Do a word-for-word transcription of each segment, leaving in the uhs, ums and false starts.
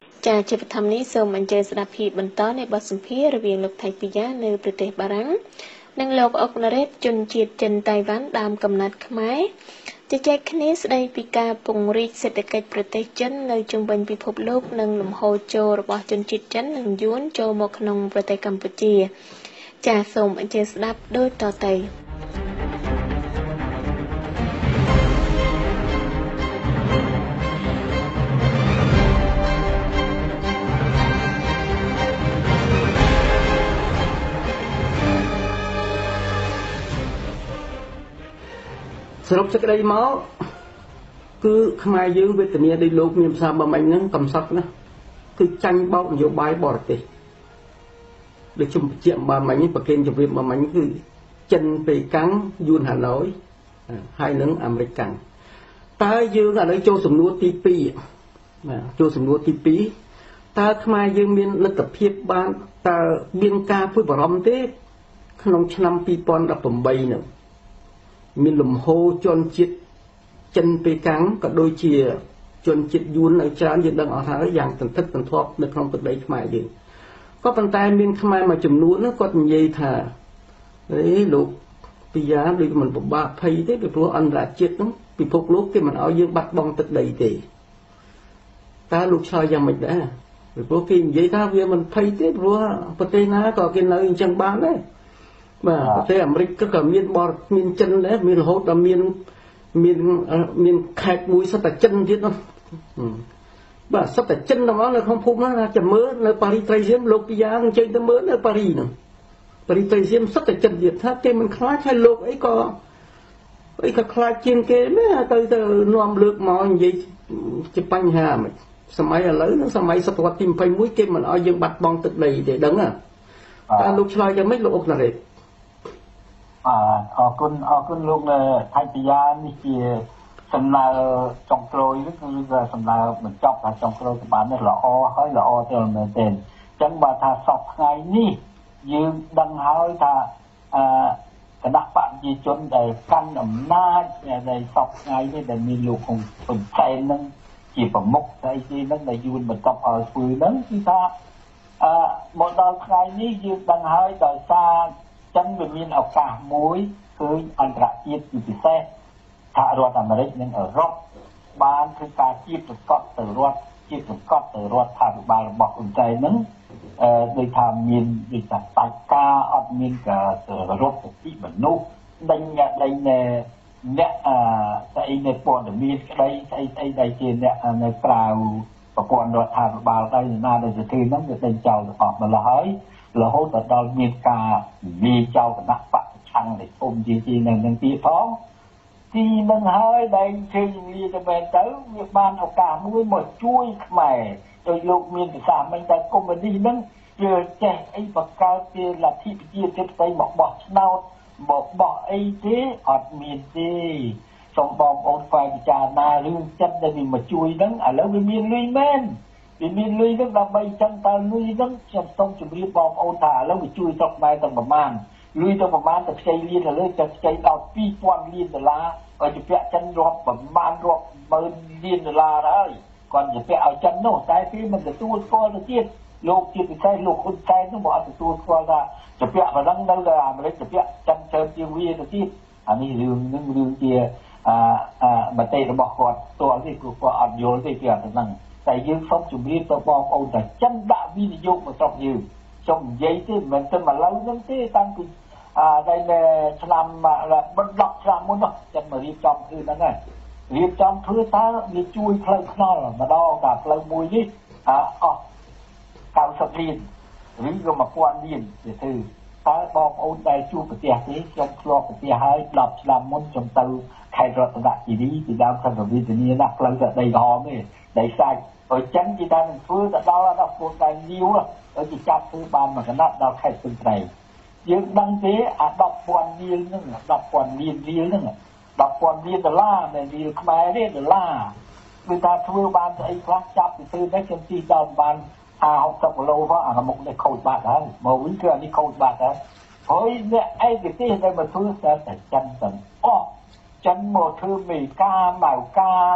ចាជាបឋមនេះសូមអញ្ជើញស្ដាប់ភាពបន្តនៃបទសម្ភាសន៍រវាងលោកថៃពីយ៉ានៅប្រទេសបារាំងនិងលោកអុកណារ៉េតជនជាតិចិនតៃវ៉ាន់ដើមកំណត់ខ្មែរជជែកគ្នាស្ដីពីការពង្រីកសេដ្ឋកិច្ចប្រទេសចិននៅជុំវិញពិភពលោកនិងលំហូរចូលរបស់ជនជាតិចិននិងយួនចូលមកក្នុងប្រទេសកម្ពុជាចាសូមអញ្ជើញស្ដាប់ដូចតទៅសរុបសេចក្តីមកគឺខ្មែរយើងវេទនាដោយលោកមានភាសាបំអញហ្នឹងកំសត់ណាគឺចាញ់បោកនយោបាយបរទេសដូចជំជាក់បំអញប្រកេនជម្រាបបំអញគឺចិនប៉េកាំងយួនហាណូយហើយនឹងអាមេរិកកាំងតើយើងឥឡូវចូលសំណួរទីពីរបាទចូលសំណួរទីពីរតើខ្មែរយើងមានលទ្ធភាពបានតើមានការព្រួយបារម្ភទេក្នុងឆ្នាំពីរពាន់ដប់ប្រាំបីហ្នឹងមានលំហូរជនជាតិចិនប៉េកាំងក៏ដូចជាជនជាតិយួននៅច្រើនយើងដឹងអស់ហើយយ៉ាងសន្ធឹកសន្ធាប់នៅក្នុងទឹកដីខ្មែរយើងក៏ប៉ុន្តែមានខ្មែរមួយចំនួនគាត់និយាយថាអេលោកពីយ៉ាដូចមិនពិបាកភ័យទេពីព្រោះអន្តរជាតិហ្នឹងពិភពលោកគេមិនឲ្យយើងបាត់បង់ទឹកដីទេតើលោកឆ្លើយយ៉ាងម៉េចដែរពីព្រោះគេនិយាយថាវាមិនភ័យទេព្រោះប្រទេសណាក៏គេនៅអញ្ចឹងបានដែរបាទប្រទេសអាមេរិកក៏មានបរមានចិនដែរមានរហូតដល់មានមានមានខេត្តមួយសិតតែចិនទៀតនោះបាទសិតតែចិនហ្មងនៅក្នុងភូមិហ្នឹងចាំមើលនៅប៉ារីត្រីសៀមលោកពីយ៉ាងចេញទៅមើលនៅប៉ារីហ្នឹងប៉ារីត្រីសៀមសិតតែចិនទៀតថាគេមិនខ្លាចហើយលោកអីក៏អីក៏ខ្លាចជាងគេមែនទៅទៅនាំលើកមកនិយាយជាបញ្ហាមិនសម័យឥឡូវហ្នឹងសម័យសតវត្សទីยี่สิบเอ็ดគេមិនឲ្យយើងបាត់បង់ទឹកដីទេដឹងហ៎តើលោកឆ្លើយយ៉ាងម៉េចលោកអុកណារ៉េតបាទអរគុណអរគុណលោកថៃពីយ៉ានេះជាសំណើចុងក្រោយនេះគឺសំណើបញ្ចប់ថាចុងក្រោយក៏បានល្អហើយល្អទៅមែនទេអញ្ចឹងបើថាសពថ្ងៃនេះយើងដឹងហើយថាអឺគណៈបព្វជិជនដែលកាន់អំណាចដែលសពថ្ងៃនេះដែលមានលោកហ៊ុនហ៊ុនសែននឹងជាប្រមុខស្អីគេនឹងដែលយួនបន្តឲ្យធ្វើនឹងគឺថាអឺមកដល់ថ្ងៃនេះយើងដឹងហើយដោយសារចឹងវាមានឱកាសមួយគឺអន្តរជាតិជាពិសេសសហរដ្ឋអាមេរិកនិងអឺរ៉ុបបានធ្វើការជាប្រកបទៅរដ្ឋជាប្រកបទៅរដ្ឋាភិបាលរបស់ហ៊ុនសែនហ្នឹងអឺដូចថាមានដូចថាបាច់ការអត់មានការរដ្ឋសិទ្ធិមនុស្សដេញដេញអ្នកអឺស្អីនៅព័ត៌មានក្តីស្អីស្អីដែលជាអ្នកនៅក្រៅប្រព័ន្ធរដ្ឋាភិបាលដែរណាដែលជាទីហ្នឹងវាដេញចោលទាំងអស់ម្ល៉េះហើយរហូតដល់មានការនិយាយចោលគណៈបព្វឆាំងនៃអ៊ុំជាជានៅនឹងទៀតផងទីនឹងហើយដែលជើងលាទៅមែនទៅវាបានឱកាសមួយមកជួយខ្មែរដោយលោកមានប្រសាសន៍មិនតែកុម្មុយនីសហ្នឹងវាចេះអីបង្កើតជាលទ្ធិប្រជាធិបតេយ្យមកបោះឆ្នោតមកបោះអីទេអត់មានទេសូមបងប្អូនផ្សាយពិចារណារឿងចិត្តដែលវាមកជួយហ្នឹងឥឡូវវាមានលុយមែនវាមានលុយហ្នឹងដើម្បីចឹងតើលុយហ្នឹងខ្ញុំសូមជម្រាបបងប្អូនថាឥឡូវវាជួយស្រុកខ្មែរទាំងប្រមាណលុយទៅប្រមាណទៅខ្ចីលានទៅលើទៅខ្ចីដល់ពីរពាន់លានដុល្លារឲ្យជាពាក់ចិនរាប់ប្រមាណរាប់ម៉ឺនលានដុល្លារហើយគាត់ជាពាក់ឲ្យចិននោះតែគេមិនទទួលស្គាល់ទៅទៀតលោកជាពិសេសលោកហ៊ុនសែននោះមកអត់ទទួលស្គាល់ថាជាពាក់ប៉ុណ្ណឹងនៅតែអាមេរិកជាពាក់ចិនជើជាងវាទៅទៀតអានេះរឿងហ្នឹងរឿងជាអឺមតិរបស់គាត់ផ្ទាល់ទេគឺគាត់អត់យល់ទេពីអាហ្នឹងតែយើងសូមជម្រាបទៅបងប្អូនថាចិនដាក់វិនិយោគមកស្រុកយើងខ្ញុំនិយាយទេមិនមែនតែឥឡូវហ្នឹងទេតាំងពីអឺដែលឆ្នាំបិទដប់ឆ្នាំមុននោះចិនមករៀបចំគឺហ្នឹងហើយរៀបចំធ្វើតើវាជួយផ្លូវថ្នល់ម្ដងតែផ្លូវមួយនេះអអស់កៅសិបលានឬក៏មួយពាន់លានទៅធ្វើតើបងប្អូនដែលជួបប្រទេសទេខ្ញុំធ្លាប់ប្រទេសហើយដប់ឆ្នាំមុនខ្ញុំទៅខេត្តរតនគិរីពីដើមខណ្ឌវិទ្យាណាផ្លូវទៅដីក្រហមទេដីសាច់ហើយចិនគេតែនឹងធ្វើទៅដល់ដល់ពួកតែលាវហើយគេចាប់ធ្វើបានមួយកណ្ដាប់ដល់ខេត្តព្រៃព្រៃយើងដឹងទេអាដប់ពាន់លានហ្នឹងដប់ពាន់លានរៀលហ្នឹងដប់ពាន់លានដុល្លារដែលរៀលខ្មែរទេដុល្លារគឺថាធ្វើបានស្អីខ្លះចាប់ពីធ្វើនេះខ្ញុំទីដល់បានហាហុកសិបគីឡូផងអាមុខនេះខូចបាត់ហើយមកវិញគឺអានេះខូចបាត់ហើយហើយអ្នកឯកទេសដែលមកធ្វើតែចិនទាំងអស់ចិនមកធ្វើមេការម៉ៅការ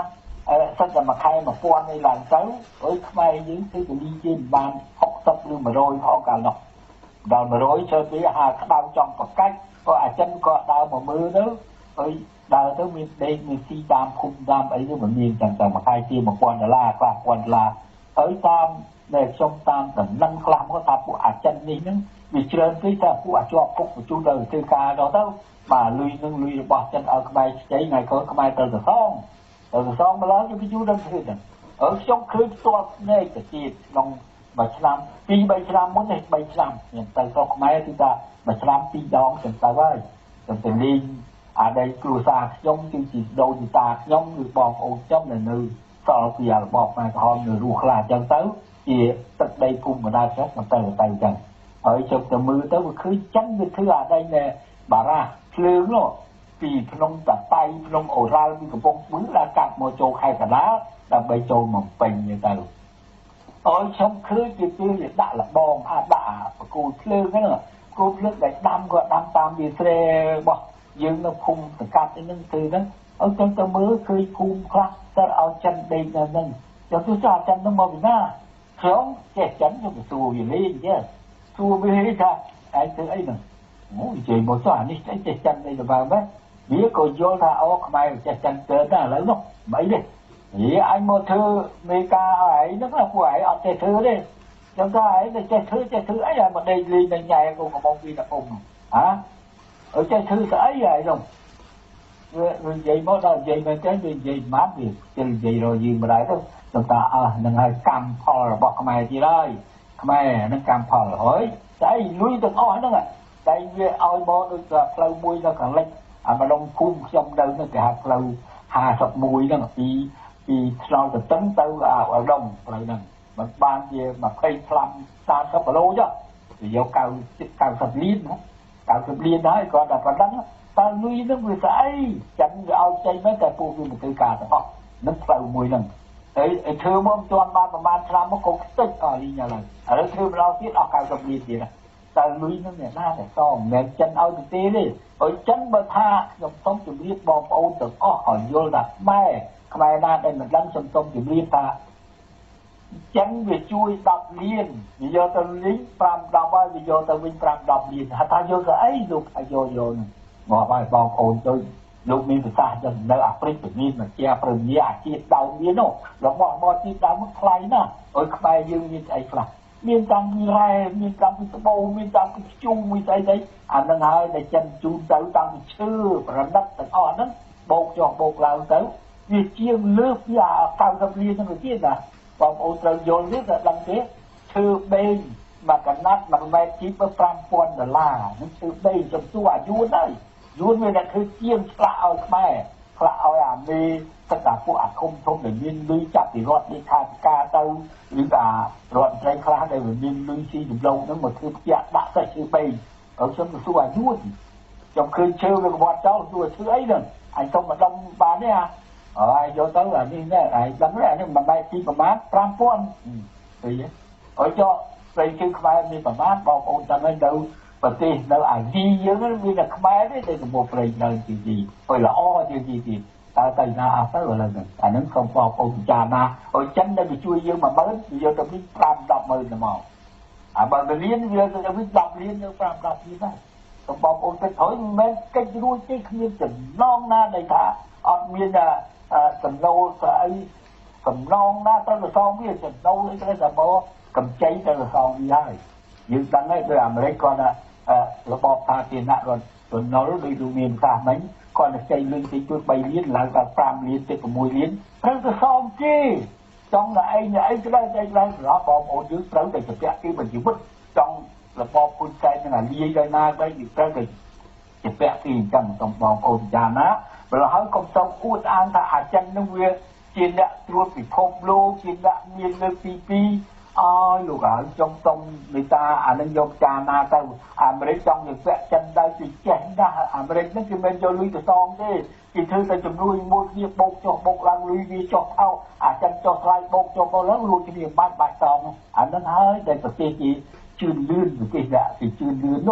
សិនតែមួយខែmộtពាន់នេះឡើងទៅអើយខ្មែរយើងគឺពលីជាបានหกสิบឬmột trămផងកាលនោះដល់một trămជើពីអាក្តៅចង់ប្រកាច់ក៏អាចិនក៏ដើរមកមើលទៅអើយដើរទៅមានដេកមានស៊ីតាមភូមិតាមអីទៅមិនមានចឹងតែមួយខែជាmộtពាន់ដុល្លារខ្លះពាន់ដុល្លារហើយតាមដែលខ្ញុំតាមដំណឹងខ្លះមកថាពួកអាចិននេះហ្នឹងវាច្រើនពេកតែពួកអាជាប់គុកបញ្ជូនទៅធ្វើការដល់ទៅបាទលុយនឹងលុយរបស់ចិនឲ្យខ្មែរខ្ចីថ្ងៃក្រោយខ្មែរទៅទៅសងទៅទៅសងម្ល៉េះគេបញ្ជូនទៅធ្វើហ្នឹងអើខ្ញុំឃើញផ្ទាល់ភ្នែកទៅទៀតក្នុងមួយឆ្នាំពីរបីឆ្នាំមុននេះបីឆ្នាំខ្ញុំទៅស្រុកខ្មែរគឺថាមួយឆ្នាំពីរដងខ្ញុំទៅហើយខ្ញុំទៅលេងអាដីគ្រួសារខ្ញុំគឺជាដូនតាខ្ញុំឬបងប្អូនខ្ញុំនៅនៅសល់ពីរបបខ្មែរក្រហមនៅរស់ខ្លះអញ្ចឹងទៅជាទឹកដីភូមិបណ្ដាចិត្តទៅទៅទៅអញ្ចឹងហើយជប់ទៅមើលទៅវាឃើញចឹងវាធ្វើអាដីនៃបារ៉ាភ្លើងនោះពីក្នុងតតៃក្នុងអូរ៉ាល់ពីកំពង់ស្ពឺដល់កាត់មកចូលខេត្តកណ្ដាលដើម្បីចូលមកពេញទៅទៅអើយខ្ញុំឃើញជាទីដាក់លបងអាដាក់ប្រគូភ្លើងហ្នឹងគូភ្លើងដែលដាំក៏ដាំតាមវាស្រែរបស់យើងនៅភូមិសកាត់ហ្នឹងគឺហ្នឹងអើយទៅទៅមើលឃើញភូមិខ្លះទៅឲ្យចិនដេកនៅហ្នឹងចុះទោះចាចិនហ្នឹងមកពីណាខ្ញុំចេះចិនខ្ញុំទៅសួរវាលេងទេសួរវាថាឯងធ្វើអីហ្នឹងអូយនិយាយមកចុះអានេះចេះចេះចិនអីទៅបើមែនវាក៏យល់ថាអូខ្មែរចេះចិនទៅតែឥឡូវនោះមិនអីទេនិយាយអញមកធ្វើមេការឲ្យឯងហ្នឹងពួកឯងអត់ចេះធ្វើទេចឹងថាឯងចេះធ្វើចេះធ្វើអីឲ្យមកដេកលេងនៅញ៉ែកូនកំបងពីតពុំហ៎អើចេះធ្វើស្អីហើយនោះវានិយាយមកដល់និយាយមែនទេវានិយាយម៉ាត់វាជិលនិយាយរយយើងមិនដែរទៅខ្ញុំថាអើនឹងហើយកម្មផលរបស់ខ្មែរទៀតហើយខ្មែរនឹងកម្មផលហើយស្អីលុយទាំងអស់ហ្នឹងតែវាឲ្យមកដូចផ្លូវមួយនៅខាងលិចអាម្ដងភូមិខ្ញុំនៅនឹងគេហៅផ្លូវห้าสิบเอ็ดហ្នឹងពីពីឆ្លងទៅតឹងទៅអាដុំផ្លូវហ្នឹងมันបានជាยี่สิบ สามสิบគីឡូចុះវាយកเก้าสิบ เก้าสิบលានណាเก้าสิบលានដែរគាត់តែប៉ុណ្ណឹងតើលុយហ្នឹងវាស្អីចឹងវាឲ្យចេញមកតែពួកវាមិនធ្វើការទាំងអស់នឹងផ្លូវមួយហ្នឹងហើយធ្វើមកមិនទាន់បានប្រហែលឆ្នាំមកក៏ខ្ទេចអស់លីងឡើយឥឡូវធ្វើម្ដងទៀតអស់เก้าสิบលានទៀតតើលុយហ្នឹងអ្នកណាតែសងមិនមែនចិនឲ្យទៅទេទេហើយចិនបើថាខ្ញុំសូមជម្រាបបងប្អូនទាំងអស់ឲ្យយល់ថាម៉ែខ្មែរណាដែលមិនដឹងខ្ញុំសូមជម្រាបថាចិនវាជួយដប់លានវាយកទៅលីងfive ដប់ហើយវាយកទៅវិញfive ដប់លានថាយកទៅអីលោកឲ្យយកយកហ្នឹងមកហើយបងប្អូនដូចលោកមានប្រសាសន៍ចឹងនៅអាហ្វ្រិកមានមកជាព្រមជាអាជាតិដើមមាននោះរបស់មកជាតិដើមមកថ្លៃណាស់ហើយខ្មែរយើងមានអីខ្លះមានតាំងពីរ៉ែមានតាំងពីត្បូងមានតាំងពីខ្ជូមានស្អីស្អីអាហ្នឹងហើយដែលចិនជូនទៅតាំងពីឈើប្រណិតទាំងអស់ហ្នឹងបោកចុះបោកឡើងទៅវាជាងលើសពីអាเก้าสิบលានហ្នឹងទៅទៀតណាបងប្អូនត្រូវយល់នេះតែដឹងទេឈើបេងមកកណាត់មួយម៉ែត្រជីបfive thousandដុល្លារហ្នឹងឈើបេងចំទួអាយួនហើយយួនវាតែគឺជាងឆ្លាក់ឲ្យខ្មែរឆ្លាក់ឲ្យអាមេទឹកអាពួកអាឃុំធំដែលមានលុយចាប់ពីរដ្ឋនេះខាងការទៅឬថារដ្ឋត្រីខ្លះដែលមានលុយស៊ីចម្លងហ្នឹងមកធ្វើផ្ទះដាក់តែឈើបេងហើយខ្ញុំទៅសួរអាយួនខ្ញុំឃើញឈើវាកវត្តចោលសួរឈើអីហ្នឹងអញសុំមកដុំបានទេអាហើយយកទៅអានេះណែហើយដឹងទេអានេះមិនបែកពីប្រមាណfive thousandអីហើយចុះស្រីគឺខ្មែរមានប្រមាណបងប្អូនតាមឲ្យនៅប្រទេសនៅអាស៊ីយើងមានតែខ្មែរទេតែកំពុងប្រេងនៅទីទីហើយល្អជាងទីទីតើទៅណាអត់ទៅឥឡូវហ្នឹងអាហ្នឹងសូមបងប្អូនពិចារណាហើយចិនដែលវាជួយយើងoneម៉ឺនយកទៅវិញfive 10ម៉ឺនទៅមកអាបើទៅលានវាទៅវិញtenលាននៅfive 10លានដែរសូមបងប្អូនទៅហើយមិនមែនកិច្ចរួចទេគ្មានចំណងណាដែលថាអត់មានចំណូលស្អីកំណងណាទៅសងវាចំណូលអីទៅតែមកកម្ចីទៅសងវាហើយយើងដឹងហើយដោយអាមេរិកគាត់របបថាទានៈរដ្ឋចំណូលដូចលោកមានប្រសាសន៍មិញគាត់ខ្ចីលុយតិចតួចthreeលានឡើងដល់fiveលានទៅsixលានត្រូវទៅសងគេចង់តែឯងឯងទៅដល់តែឡើងសម្រាប់បងប្អូនយើងត្រូវតែជពាក់គេបញ្ជីវិតចង់របបពុនចែកនឹងអាលាយដល់ណាទៅយើងត្រូវតែជពាក់គេអញ្ចឹងសូមបងប្អូនចាណាបើហើយកុំសូមអួតអាងថាអាចិននឹងវាជាអ្នកត្រួតពិភពលោកជាអ្នកមានលើកទីtwoអើយលោកហើយចង់សុំមេតាអានឹងយកចាណាទៅអាមេរិកចង់ទៅពាក់ចិនដែរពីចេះណាស់អាមេរិកហ្នឹងគេមិនយកលុយទៅសងទេគេធ្វើតែជំនួយមួយគ្នាបោកចុះបោកឡើងលុយវាចុះថោអាចិនចុះថ្លៃបោកចុះបោកឡើងរួចគ្នាបាច់បាច់សងអានឹងហើយដែលប្រទេសគេជឿនលឿនប្រទេសដែលគេជឿនលឿននោះ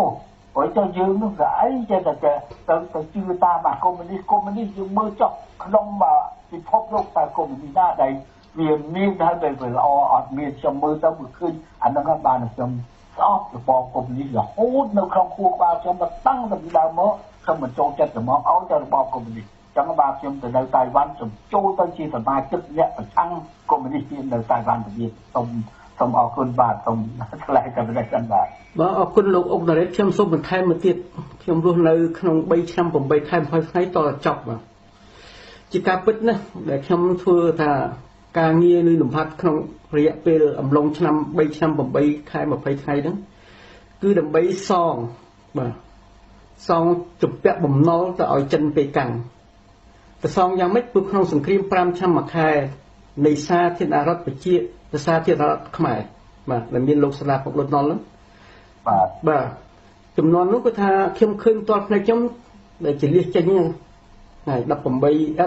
Ôi cho dương nó gãi cho là cái tới tới chưa ta mà communist communist dương mơ chọc không mà thì phốt lúc ta communist ra đây vì miền đã về về là ở miền trong mơ tao vừa khơi anh đang các bạn trong đó thì bỏ communist là hốt nó không khu bao cho mà tăng được đào mỡ không mình trộn chất được món áo cho bỏ communist trong các bạn trong từ nơi Đài Loan trong châu Tây chi phần mai tức nhẹ và tăng communist trên nơi Đài Loan của Việt trong trong ở quân bà trong lại cả bên đây bà บ่អរគុណលោកអុកណារ៉េតខ្ញុំសូមបន្ថែមមួយទៀតខ្ញុំរស់នៅក្នុង3ឆ្នាំ8ខែ20ថ្ងៃតចប់បាទជាការពិតណាស់ដែលខ្ញុំធ្វើថាការងារនៅលំហាត់ក្នុងរយៈពេលអំឡុងឆ្នាំ3ឆ្នាំ8ខែ20ថ្ងៃហ្នឹងគឺដើម្បីសងបាទសងជំពាក់បំណុលទៅឲ្យចិនពេកាំងទៅសងយ៉ាងម៉េចព្រោះក្នុងសង្គ្រាម5ឆ្នាំមួយខែនៃសាធារណរដ្ឋប្រជាសាធារណរដ្ឋខ្មែរបាទដែលមានលោកសាឡាពុកលន់ណុលហ្នឹងបាទបាទចំនួននោះគឺថាខ្ញុំឃើញតលផ្នែកខ្ញុំដែលជាលះចេញហ្នឹងហើយ18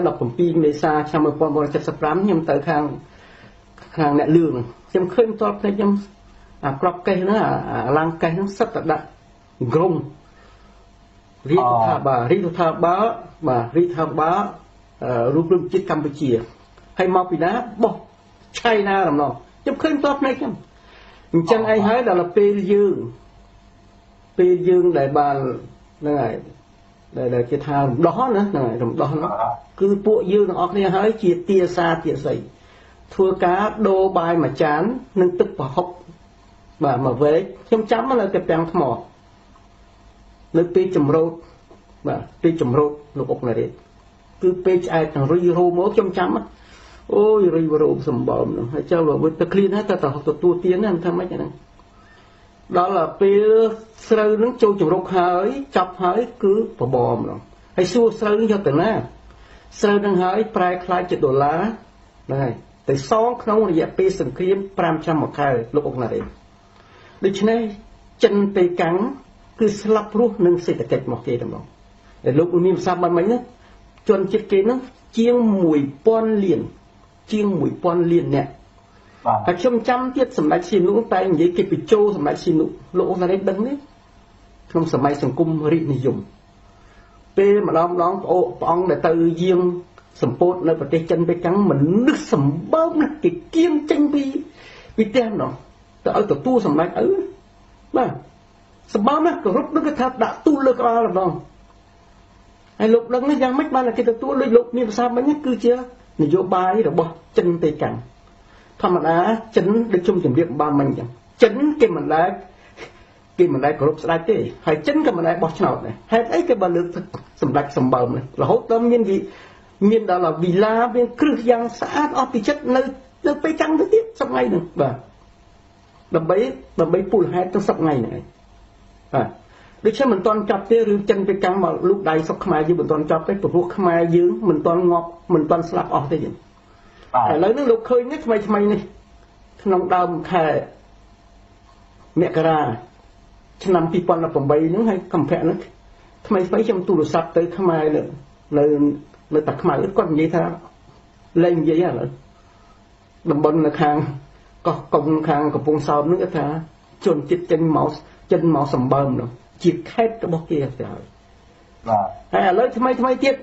17មេសាឆ្នាំ1975ខ្ញុំទៅខាងខាងអ្នកលឿងខ្ញុំឃើញតលផ្នែកខ្ញុំអាក្របកេះហ្នឹងអាឡាំងកេះហ្នឹងសិតតែដាក់ក្រុមរាជរដ្ឋាភិបាលរាជរដ្ឋាភិបាលបាទរាជរដ្ឋាភិបាលរូបរងជាតិកម្ពុជាហើយមកពីណាបោះឆៃណារំណោះខ្ញុំឃើញតលផ្នែកខ្ញុំអញ្ចឹងឯងហើយដល់ពេលយើងពេលយើងដែលបានហ្នឹងហើយដែលគេថារំដោះណាហ្នឹងហើយរំដោះហ្នឹងគឺពួកយើងទាំងអស់គ្នាហើយជាទាសាទាស័យធ្វើការដូរបាយមួយចាននិងទឹកប្រហុកបាទមកវែកខ្ញុំចាំនៅតែពាំងថ្មនៅពេលចម្រោតបាទពេលចម្រោតលោកអុកណារ៉េតគឺពេលឆ្អែតទាំងរុយរោមកខ្ញុំចាំអូយរុយរោសម្បំហ្នឹងហើយចូលបើទៅឃ្លៀនហើយទៅទទួលទានហ្នឹងថាម៉េចហ្នឹងដល់ពេលស្រូវនឹងចូលចម្រុកហើយចាប់ហើយគឺបបមហ្នឹងហើយសួរស្រូវនឹងយកទៅណាស្រូវនឹងហើយប្រែខ្លាយជាដុល្លារហ្នឹងហើយទៅសងក្នុងរយៈពេលសង្គ្រាម5ឆ្នាំមួយខែលោកអុកណារ៉េតដូច្នេះចិនពេកាំងគឺស្លាប់រស់នឹងសេដ្ឋកិច្ចមកគេតែម្ដងតែលោកមានប្រសាសន៍បានមិញណាជនជាតិគេហ្នឹងជាង1000លានជាង1000លានអ្នកហើយខ្ញុំចាំទៀតសម្ដេចស៊ីនុតែនិយាយគេបញ្ចូលសម្ដេចស៊ីនុលោកអូណារ៉េតដឹងនេះក្នុងសម័យសង្គមរាជនិយមពេលម្ដងម្ដងប្អូនព្រះអង្គដែលទៅយាងសម្ពោធនៅប្រទេសចិនពេកាំងមនុស្សសម្បើមណាស់គេគៀងចេញពីពីផ្ទះម្ដងទៅឲ្យទទួលសម្ដេចឪបាទសម្បើមណាស់គោរពនឹងគេថាដាក់ទូលលើក្បាលម្ដងហើយលោកដឹងនេះយ៉ាងម៉េចបានគេទទួលដូចលោកមានប្រសាសន៍មិញគឺជានយោបាយរបស់ចិនពេកាំងធម្មតាចិនដូចជុំជម្រាបបានមិញអញ្ចឹងចិនគេមិនដែលគេមិនដែលគោរពស្ដេចទេហើយចិនក៏មិនដែលបោះឆ្នោតដែរហេតុអីគេបើលើកសម្ដេចសម្បើមនេះរហូតដល់មានមានដល់វីឡាមានគ្រឹះយ៉ាងស្អាតអស់ពីចិត្តនៅនៅពេកាំងទៅទៀតសប្តាហ៍ហ្នឹងបាទដើម្បីដើម្បីពូលហេតុទៅសប្តាហ៍ហ្នឹងឯងបាទដូច្នេះមិនទាន់ចាប់ទេរឿងចិនពេកាំងមកលូកដៃសុកខ្មែរយើងមិនទាន់ចាប់ទេព្រោះខ្មែរយើងមិនទាន់ងាប់មិនទាន់ស្លាប់អស់ទេយើងឥឡូវនេះលោកឃើញនេះថ្មីថ្មីនេះក្នុងដើមខែមករាឆ្នាំ2018ហ្នឹងហើយកំភៈហ្នឹងថ្មីថ្មីខ្ញុំទូរស័ព្ទទៅខ្មែរនៅនៅនៅតាខ្មៅគាត់និយាយថាលែងនិយាយឥឡូវតំបន់នៅខាងកោះកុងខាងកំពង់សោមហ្នឹងគេថាជនជាតិចិនមកចិនមកសម្បើមនោះជាខេត្តរបស់គេទៅហើយបាទហើយឥឡូវថ្មីថ្មីទៀត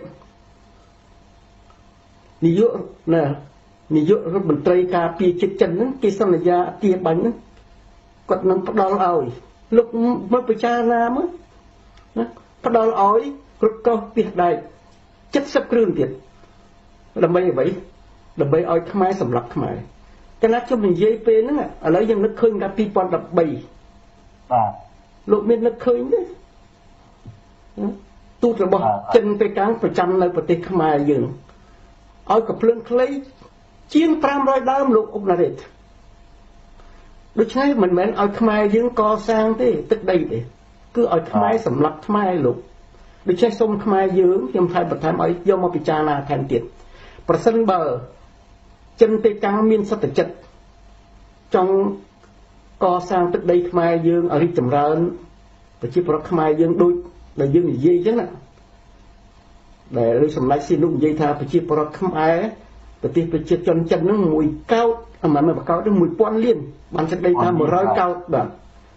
នាយកណានាយករដ្ឋមន្ត្រីការពារជាតិចិនហ្នឹងគេសន្យាទាបាញ់ហ្នឹងគាត់នឹងផ្ដល់ឲ្យលោកមកពិចារណាមើលណាផ្ដល់ឲ្យគ្រប់កោះពីដែក70គ្រឿងទៀតដើម្បីអ្វីដើម្បីឲ្យខ្មែរសម្រាប់ខ្មែរតែណាខ្ញុំនិយាយពេលហ្នឹងឥឡូវយើងនឹកឃើញកាល2013បាទលោកមាននឹកឃើញទេទូតរបស់ចិនពេកាំងប្រចាំនៅប្រទេសខ្មែរយើងឲ្យកំភ្លើងខ្លីជាង500ដើមលោកអុកណារ៉េតដូច្នេះមិនមែនឲ្យខ្មែរយើងកសាងទេទឹកដីទេគឺឲ្យខ្មែរសម្រាប់ខ្មែរលោកដូច្នេះសូមខ្មែរយើងខ្ញុំថែមបន្ថែមឲ្យយកមកពិចារណាថែមទៀតប្រសិនបើចិនពេកាំងមានសត្វចិត្តចង់កសាងទឹកដីខ្មែរយើងឲ្យរីកចម្រើនប្រជាពលរដ្ឋខ្មែរយើងដូចដែលយើងនិយាយអញ្ចឹងណាដែលឬសម្ដេចស៊ីនុនិយាយថាប្រជាពលរដ្ឋខ្មែរប្រទេសប្រជាជនចិនហ្នឹងមួយកោតអាមិនមែនបកោតទេ1000លានបានសេចក្តីថា100កោតបាទ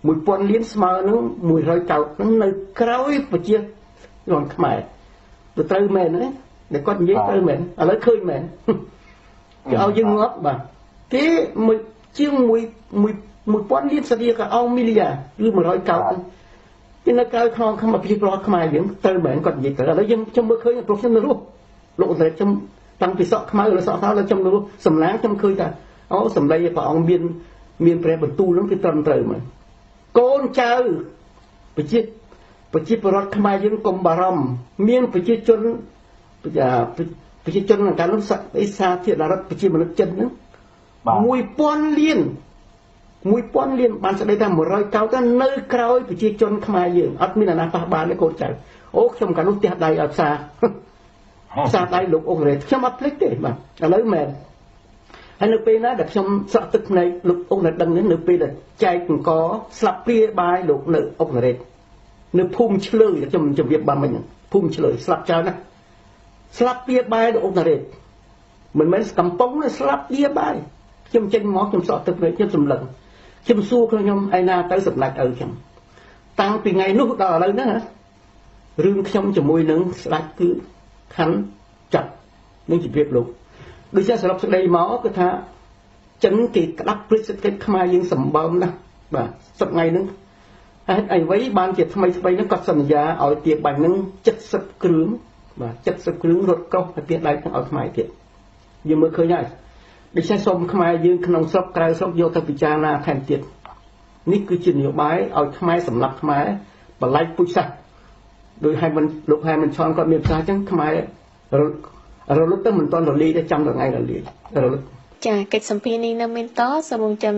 មួយពាន់លានស្មើនឹងមួយរយកោតហ្នឹងនៅក្រោយប្រជាជនខ្មែរទៅត្រូវមែនទេដែលគាត់និយាយត្រូវមែនឥឡូវឃើញមែនគេឲ្យយើងងាប់បាទគេមួយជាងមួយមួយមួយពាន់លានសតវត្សក៏អោមីលីយ៉ាឬមួយរយកោតគេនៅក្រៅក្នុងខ្មែរប្រជាពលរដ្ឋខ្មែរយើងត្រូវមែនគាត់និយាយត្រូវឥឡូវយើងខ្ញុំមើលឃើញប្រុសខ្ញុំនៅរស់លោកអន្តរខ្ញុំតាំងពីសក់ខ្មៅឬសក់ខោដល់ខ្ញុំនៅរស់សម្លាងខ្ញុំឃើញថាអូសម្ដីព្រះអង្គមានមានព្រះបន្ទូលហ្នឹងគឺត្រឹមត្រូវមែនកូនចៅប្រជាប្រជាពលរដ្ឋខ្មែរយើងកុំបារម្ភមានប្រជាជនប្រជាជនក្នុងការនោះអេសាធារណរដ្ឋប្រជាមនុស្សចិនហ្នឹងមួយពាន់លានមួយពាន់លានបានស្ដីថាមួយរយកោតនៅក្រោយប្រជាជនខ្មែរយើងអត់មានអាណាប៉ះបានទេកូនចៅអូខ្ញុំកាលនោះផ្ទះដៃឲ្យផ្សារផ្សារដៃលោកអូរ៉េខ្ញុំអត់ភ្លេចទេបាទឥឡូវមែនហើយនៅពេលណាដែលខ្ញុំស្រក់ទឹកភ្នែកលោកអូរ៉េដឹងនេះនៅពេលដែលចែកអង្គស្លាប់ព្រាបាយលោកនៅអូរ៉េនៅភូមិឆ្លើយខ្ញុំជម្រាបបានមិញភូមិឆ្លើយស្លាប់ចោលណាស្លាប់ព្រាបាយលោកអូរ៉េមិនមែនកំប៉ុងទេស្លាប់ព្រាបាយខ្ញុំចេញមកខ្ញុំស្រក់ទឹកភ្នែកខ្ញុំសម្លឹងខ្ញុំសួរខ្ញុំឯណាទៅសម្ដេចឪខ្ញុំតាំងពីថ្ងៃនោះដល់ឥឡូវហ្នឹងរឿងខ្ញុំជាមួយនឹងស្ដេចគឺខណ្ឌចាត់នឹងជម្រាបលោកដូចជាសរុបសេចក្តីមកគឺថាចិនគេក្តាប់ព្រឹទ្ធសេដ្ឋកិច្ចខ្មែរយើងសម្បើមណាស់បាទសប្តាហ៍ហ្នឹងហេតុអីវិញបានជាថ្មីថ្មីហ្នឹងគាត់សន្យាឲ្យទាបាញ់ហ្នឹងเจ็ดสิบគ្រឿងបាទเจ็ดสิบគ្រឿងរត់កោសទៅទាដៃទាំងឲ្យខ្មែរទៀតយើងមើលឃើញហើយដូច្នេះសូមខ្មែរយើងក្នុងស្រុកក្រៅស្រុកយកទៅពិចារណាថែមទៀតនេះគឺជានយោបាយឲ្យខ្មែរសម្លាប់ខ្មែរបលែកពុជសាសដោយឲ្យមិនលោកហែមិនឆនគាត់មានប្រសាសន៍អញ្ចឹងខ្មែររលត់ទៅមិនទាន់រលាយទេចាំដល់ថ្ងៃរលាយរលត់ចាកិច្ចសម្ភារនេះនៅមានតសូមរងចាំ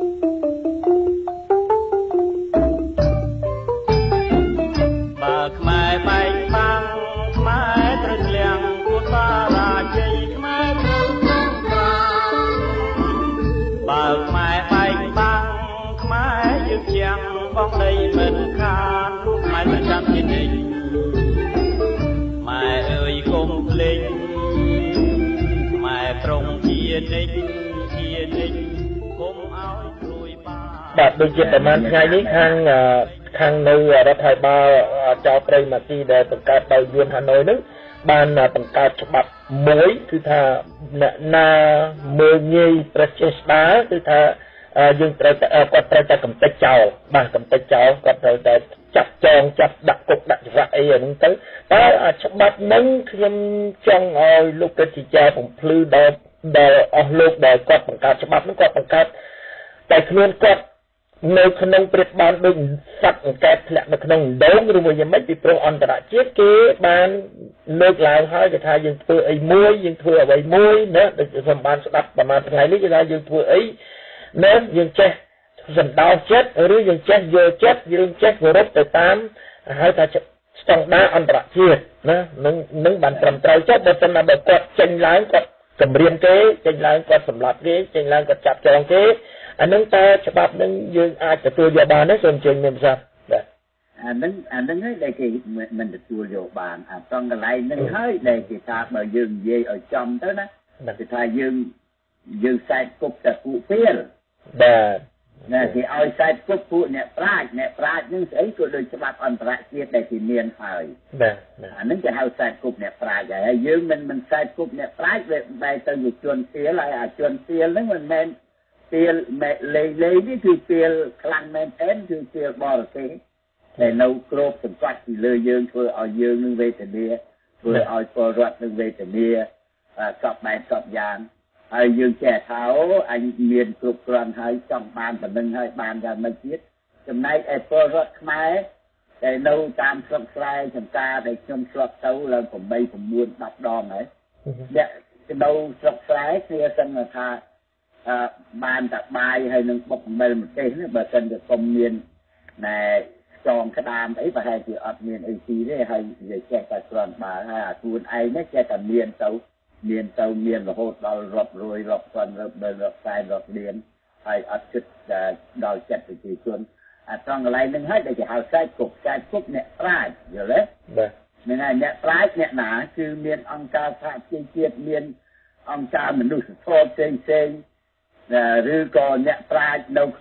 បើខ្មែរបែកបាំងខ្មែរត្រូវលៀងពួនបារាជ័យខ្មែរត្រូវសង្គ្រាមបើខ្មែរបែកបាំងខ្មែរយើងជាងបងដីមិនខានលោកខ្មែរប្រចាំជានិច្ចម៉ែអើយកុំភ្លេចម៉ែប្រុងជានិច្ចជានិច្ចកុំឲ្យព្រួយបាបាទដូចជាប្រហែលថ្ងៃនេះខាងខាងនៅរដ្ឋាភិបាលចៅព្រៃម៉ាស៊ីដែលបង្កើតដោយយួនហាណូយនឹងបានបង្កើតច្បាប់មួយគឺថាអ្នកណាមើលងាយប្រជេស្តាគឺថាយើងត្រូវតែគាត់ត្រូវតែកំទេចចោលបាទកំទេចចោលគាត់ត្រូវតែចាប់ចងចាប់ដាក់គុកដាក់ច្រវាក់អីហ្នឹងទៅតែច្បាប់ហ្នឹងខ្ញុំចង់ឲ្យលោកកិត្តិជាបំភ្លឺដល់ដល់អស់លោកដែលគាត់បង្កើតច្បាប់ហ្នឹងគាត់បង្កើតតែគ្មានគាត់នៅក្នុងព្រឹត្តិបានដូចសត្វអង្កែបធ្លាក់នៅក្នុងដងឬមួយយ៉ាងម៉េចពីព្រោះអន្តរជាតិគេបានលើកឡើងហើយគេថាយើងធ្វើអីមួយយើងធ្វើអ្វីមួយណាដូចខ្ញុំបានស្ដាប់ប្រហែលថ្ងៃនេះគេថាយើងធ្វើអីណាយើងចេះសណ្ដោសចិត្តឬយើងចេះយល់ចិត្តយើងចេះគោរពទៅតាមហៅថាស្តង់ដារអន្តរជាតិណានឹងនឹងបានត្រឹមត្រូវចុះបើមិនថាបើគាត់ចេញឡើងគាត់គម្រាមគេចេញឡើងគាត់សម្លាប់គេចេញឡើងគាត់ចាប់ចងគេអានឹងតែច្បាប់នឹងយើងអាចទទួលយកបានទេសូមជើញមានប្រសាសន៍បាទអានឹងអានឹងហើយដែលគេមិនទទួលយកបានអាត្រង់កន្លែងហ្នឹងហើយដែលគេថាបើយើងនិយាយឲ្យចំទៅណាគេថាយើងយើងខ្សែគប់តែពួកពេលបាទណាគេឲ្យខ្សែគប់ពួកអ្នកប្រាជ្ញអ្នកប្រាជ្ញហ្នឹងស្អីក៏ដូចច្បាប់អន្តរជាតិដែលគេមានហើយបាទអានឹងគេហៅខ្សែគប់អ្នកប្រាជ្ញហើយយើងមិនមិនខ្សែគប់អ្នកប្រាជ្ញវាបែរទៅជាជនទាលហើយអាជនទាលហ្នឹងមិនមែនទាលលេងលេងនេះគឺទាលខ្លាំងមែនទែនគឺទាលបរទេសតែនៅគ្របសង្កត់ពីលើយើងធ្វើឲ្យយើងនឹងវេទនាធ្វើឲ្យពលរដ្ឋនឹងវេទនាសពបែបសពយ៉ាងហើយយើងចេះថាអូអញមានគ្រប់គ្រាន់ហើយចង់បានប៉ុណ្្នឹងហើយបានយ៉ាងម៉េចទៀតចំណែកឯពលរដ្ឋខ្មែរតែនៅតាមស្រុកស្រែចំការដែលខ្ញុំស្រុកទៅឡើង8 9 10ដងហើយអ្នកនៅស្រុកស្រែគេសឹងថាបានតែបាយហើយនឹងបុកអំបិលម្ទេសនេះបើសិនជាកុំមានណែចងក្តាមអីប្រហែលជាអត់មានអីទីទេហើយនិយាយចេះតែគ្រាន់បើហើយអាខ្លួនឯងនេះចេះតែមានទៅមានទៅមានរហូតដល់រាប់រយរាប់ពាន់រាប់ដល់រាប់សែនរាប់លានហើយអត់គិតដល់ចិត្តប្រជាជនអាត្រង់កន្លែងហ្នឹងហើយដែលគេហៅខ្សែគប់ខ្សែគប់អ្នកប្រាជ្ញយល់ទេបាទហ្នឹងហើយអ្នកប្រាជ្ញអ្នកណាគឺមានអង្គការសហជីវជាតិមានអង្គការមនុស្សធម៌ផ្សេងផ្សេងឬក៏អ្នកប្រាជ្ញនៅក្នុងស្រុក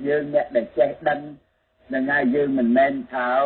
dương nè để che đân là ngay dương mình men thảo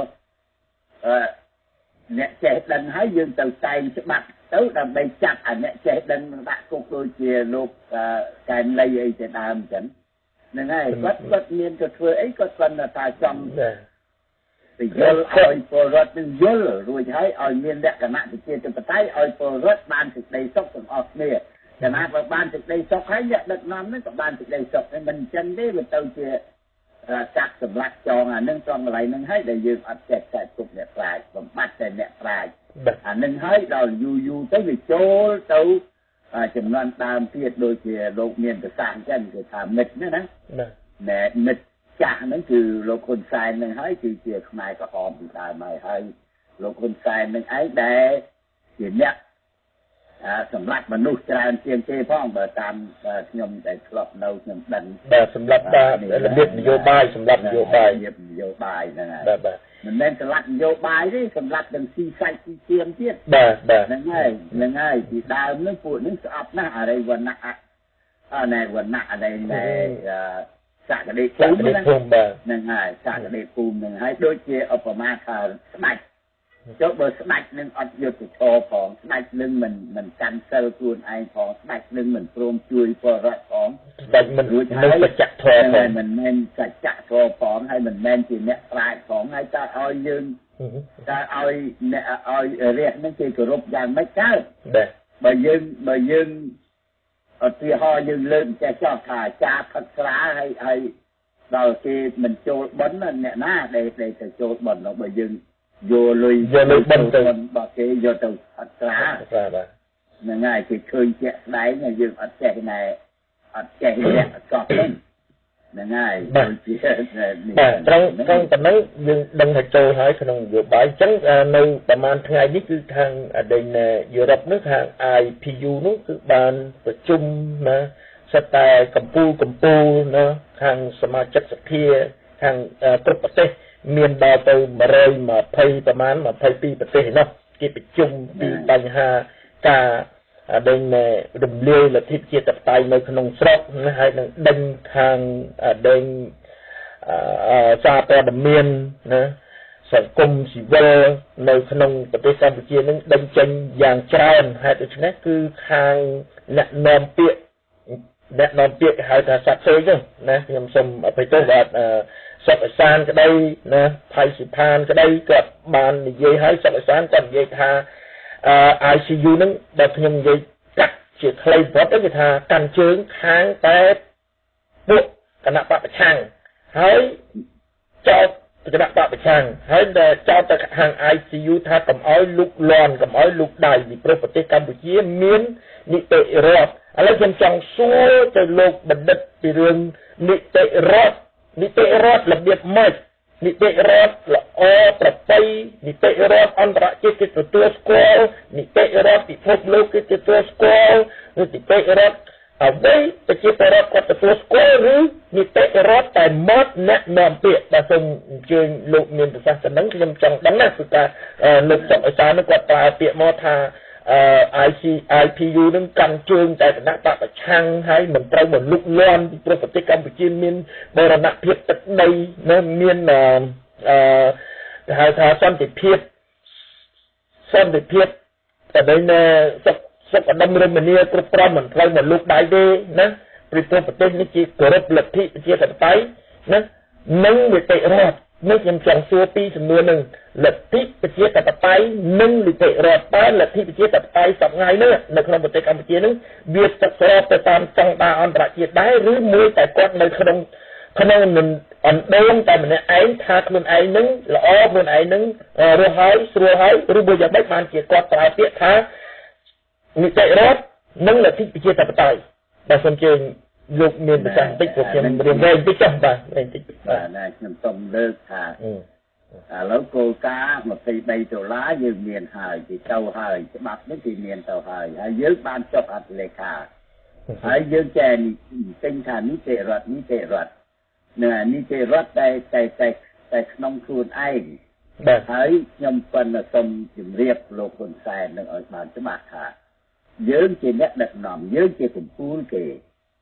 nè che đân hái dương từ tay sẽ bắt tới đầm bay chặt à nè che đân đã cục đôi chia lục cái lây ấy sẽ đàm chấn là ngay có có nhiên cho thuê ấy có phần là ta trong thì vô ơi phô rớt nhưng vô rồi thấy ơi miên đẹp cả nạn thì kia cho thấy ơi phô rớt ban thực đây sốc trong ọt nè cả nạn và ban thực đây sốc thấy nhận được năm đấy có ban thực đây sốc nên mình chân đấy mình tao chia chặt sầm lắc cho à nâng trong lại nâng thấy để dương ọt chẹt chạy cục đẹp lại và bắt chạy đẹp lại à nâng thấy rồi du du tới vì chỗ tao à chừng loan tam tiệt đôi chia lục miền từ sàn chân từ thảm mịch nữa đó nè mịch chả nóคือโลคนทรายนึงให้คือเจียขมายก็หอมตายมาให้โลคนทรายนึงไอ้แดเห็นเนี่ยอ่าสำหรับมนุษย์จราเชียงเจ้พ่องเบอร์ตามขยมแต่ครอบเราขยมดันแต่สำหรับดาระเบียบนโยบายสำหรับนโยบายระเบียบนโยบายนั่นแหละมันแม่นสำหรับนโยบายที่สำหรับดังซีไซซีเชียมเทียบนั่นไงนั่นไงที่ดาวนึกปวดนึกสอบหน้าอะไรวันหน้าอ่าในวันหน้าอะไรในสากเด็กภูมินั่นนั่นไงสากเด็กภูมิหนึ่งให้โดยเชี่ยอุปมาค่ะสมัยเจ้าเบอร์สมัยหนึ่งอัดยุติโชว์ของสมัยหนึ่งมันมันกันเซลล์คูณไอของสมัยหนึ่งมันโปร่งจุยพอรัดของแต่มันรู้ใช้ประจักษ์ทอของมันแม่นประจักษ์ทอของให้มันแม่นจีเนี่ยปลายของให้จะเอายืนจะเอาเนี่ยเอาเรียกนั่นคือกรุบยางไม่เก้าเบอร์ยืนเบอร์ยืนở thì họ dừng lên cho cho cả cha thật ra hay hay đầu khi mình trôi bấn lên nè na để để cho trôi bấn nó bởi dừng vô lùi vô lùi bấn từ bỏ cái vô từ thật ra là ngày thì khơi chạy đáy nhà dừng ở chạy này ở chạy này ở lên là ngày trong trong tầm đấy nhưng đừng phải trôi hỏi không vừa bãi trắng nơi tầm an ngày nhất cứ thằng ở đây nè Europe nước hàng I P U nước cứ bànประชุมนะสไตล์กัมพูกัมพูนะทางสมาชิกสภาทางทุกประเทศมีนดาวไปมาเลยมาพายประมาณมาพายปีประเทศเนาะกี่ประชุมปีปัญหาการดังในดมเลี้ยและที่เกี่ยวกับไตในขนมสดนะฮะดังทางดังซาปดมีนนะสังคมสิเวลในขนมประเทศกัมพูชานั้นดังจังอย่างจานฮะตัวนี้คือทางแนะนำเปียแนะนำเปียหายทางสัตว์เซย์นะยำสมไปตัวแบบสัตว์สารก็ได้นะไทยสิพานก็ได้กับบานเย่ให้สัตว์สารกับเย่ทาไอซียูนั้นแบบยำเย่กัดเฉียดใครวัดได้ก็ทากันเชิงค้างแต่ปุ๊บขณะปะช่างให้เจ้าขณะปะช่างให้เจ้าตะทางไอซียูทากับอ้อยลูกลอนกับอ้อยลูกได้ในประเทศกัมพูชามีนนิเตรอดอะไรยังจังสู้จะโลกบัณฑิตในเรื่องนิเตรอดนิเตรอดระเบียบไม่นิเตรอดละอประไปนิเตรอดอันตรายกิจตัวสกอลนิเตรอดพิภพโลกกิจตัวสกอลนิเตรอดเอาไว้ไปกิจรอดกับตัวสกอลหรือนิเตรอดแต่มดแนะนำเปียแต่ทรงเชิญโลกเมียนภาษาสนังยังจังดังนั้นสุดท้ายโลกสมัยสารนึกว่าตาเปียมอทาไอซีไอพียูนั้นกันเชิงแต่คณะปะประชังให้เหมือนไตรเหมือนลูกล้อนที่ประเทศกัมพูชามีนบรณะเพียรตัดในนั้นมีนเอ่อหาทาซ้ำติดเพียรซ้ำติดเพียรแต่ในเนี่ยสักสักดำเนินมันเนี่ยกรุบกรอบเหมือนไตรเหมือนลูกได้ดีนะประเทศประเทศนี้จีกรบหลักที่ประเทศต่างไปนะนั่งไม่เตะรอดนึกยังจังซัวปีจำนวนหนึ่งหลักที่ประเทศต่างไปนึ่งหรือเตะรอดไปหลักที่ประเทศต่างไปสับไงเนื้อในขนมประเทศกัมพูชานั้นเบียดสักรอบไปตามจังตาอันตรายได้หรือมวยแต่กอดในขนมขนมหนึ่งอันเดิมแต่มันเนี่ยไอ้ทาขนมไอ้นึงละอ้อขนมไอ้นึงรัวหายรัวหายหรือบุญยังไม่ผ่านเกี่ยวกับตายเปียกท้ามีเตะรอดนึ่งหลักที่ประเทศต่างไปแต่สมเจงลูกเมียนภาษาติดกับยังเรียนเรียนติดจังไปเรียนติดนายខ្ញុំសុំលើកថាឥឡូវគោលការណ៍ยี่สิบสามដុល្លារយើងមានហើយទីទៅហើយច្បាប់នេះគឺមានទៅហើយហើយយើងបានចុះអត្ថលេខាហើយយើងចែកទិញថានីតិរដ្ឋនីតិរដ្ឋណានីតិរដ្ឋតែតែតែតែក្នុងខ្លួនឯងហើយខ្ញុំប៉ុន្តែសូមជម្រាបលោកហ៊ុនសែននឹងឲ្យបានច្បាស់ថាយើងជាអ្នកដឹកនាំយើងជាកម្ពុជាគេ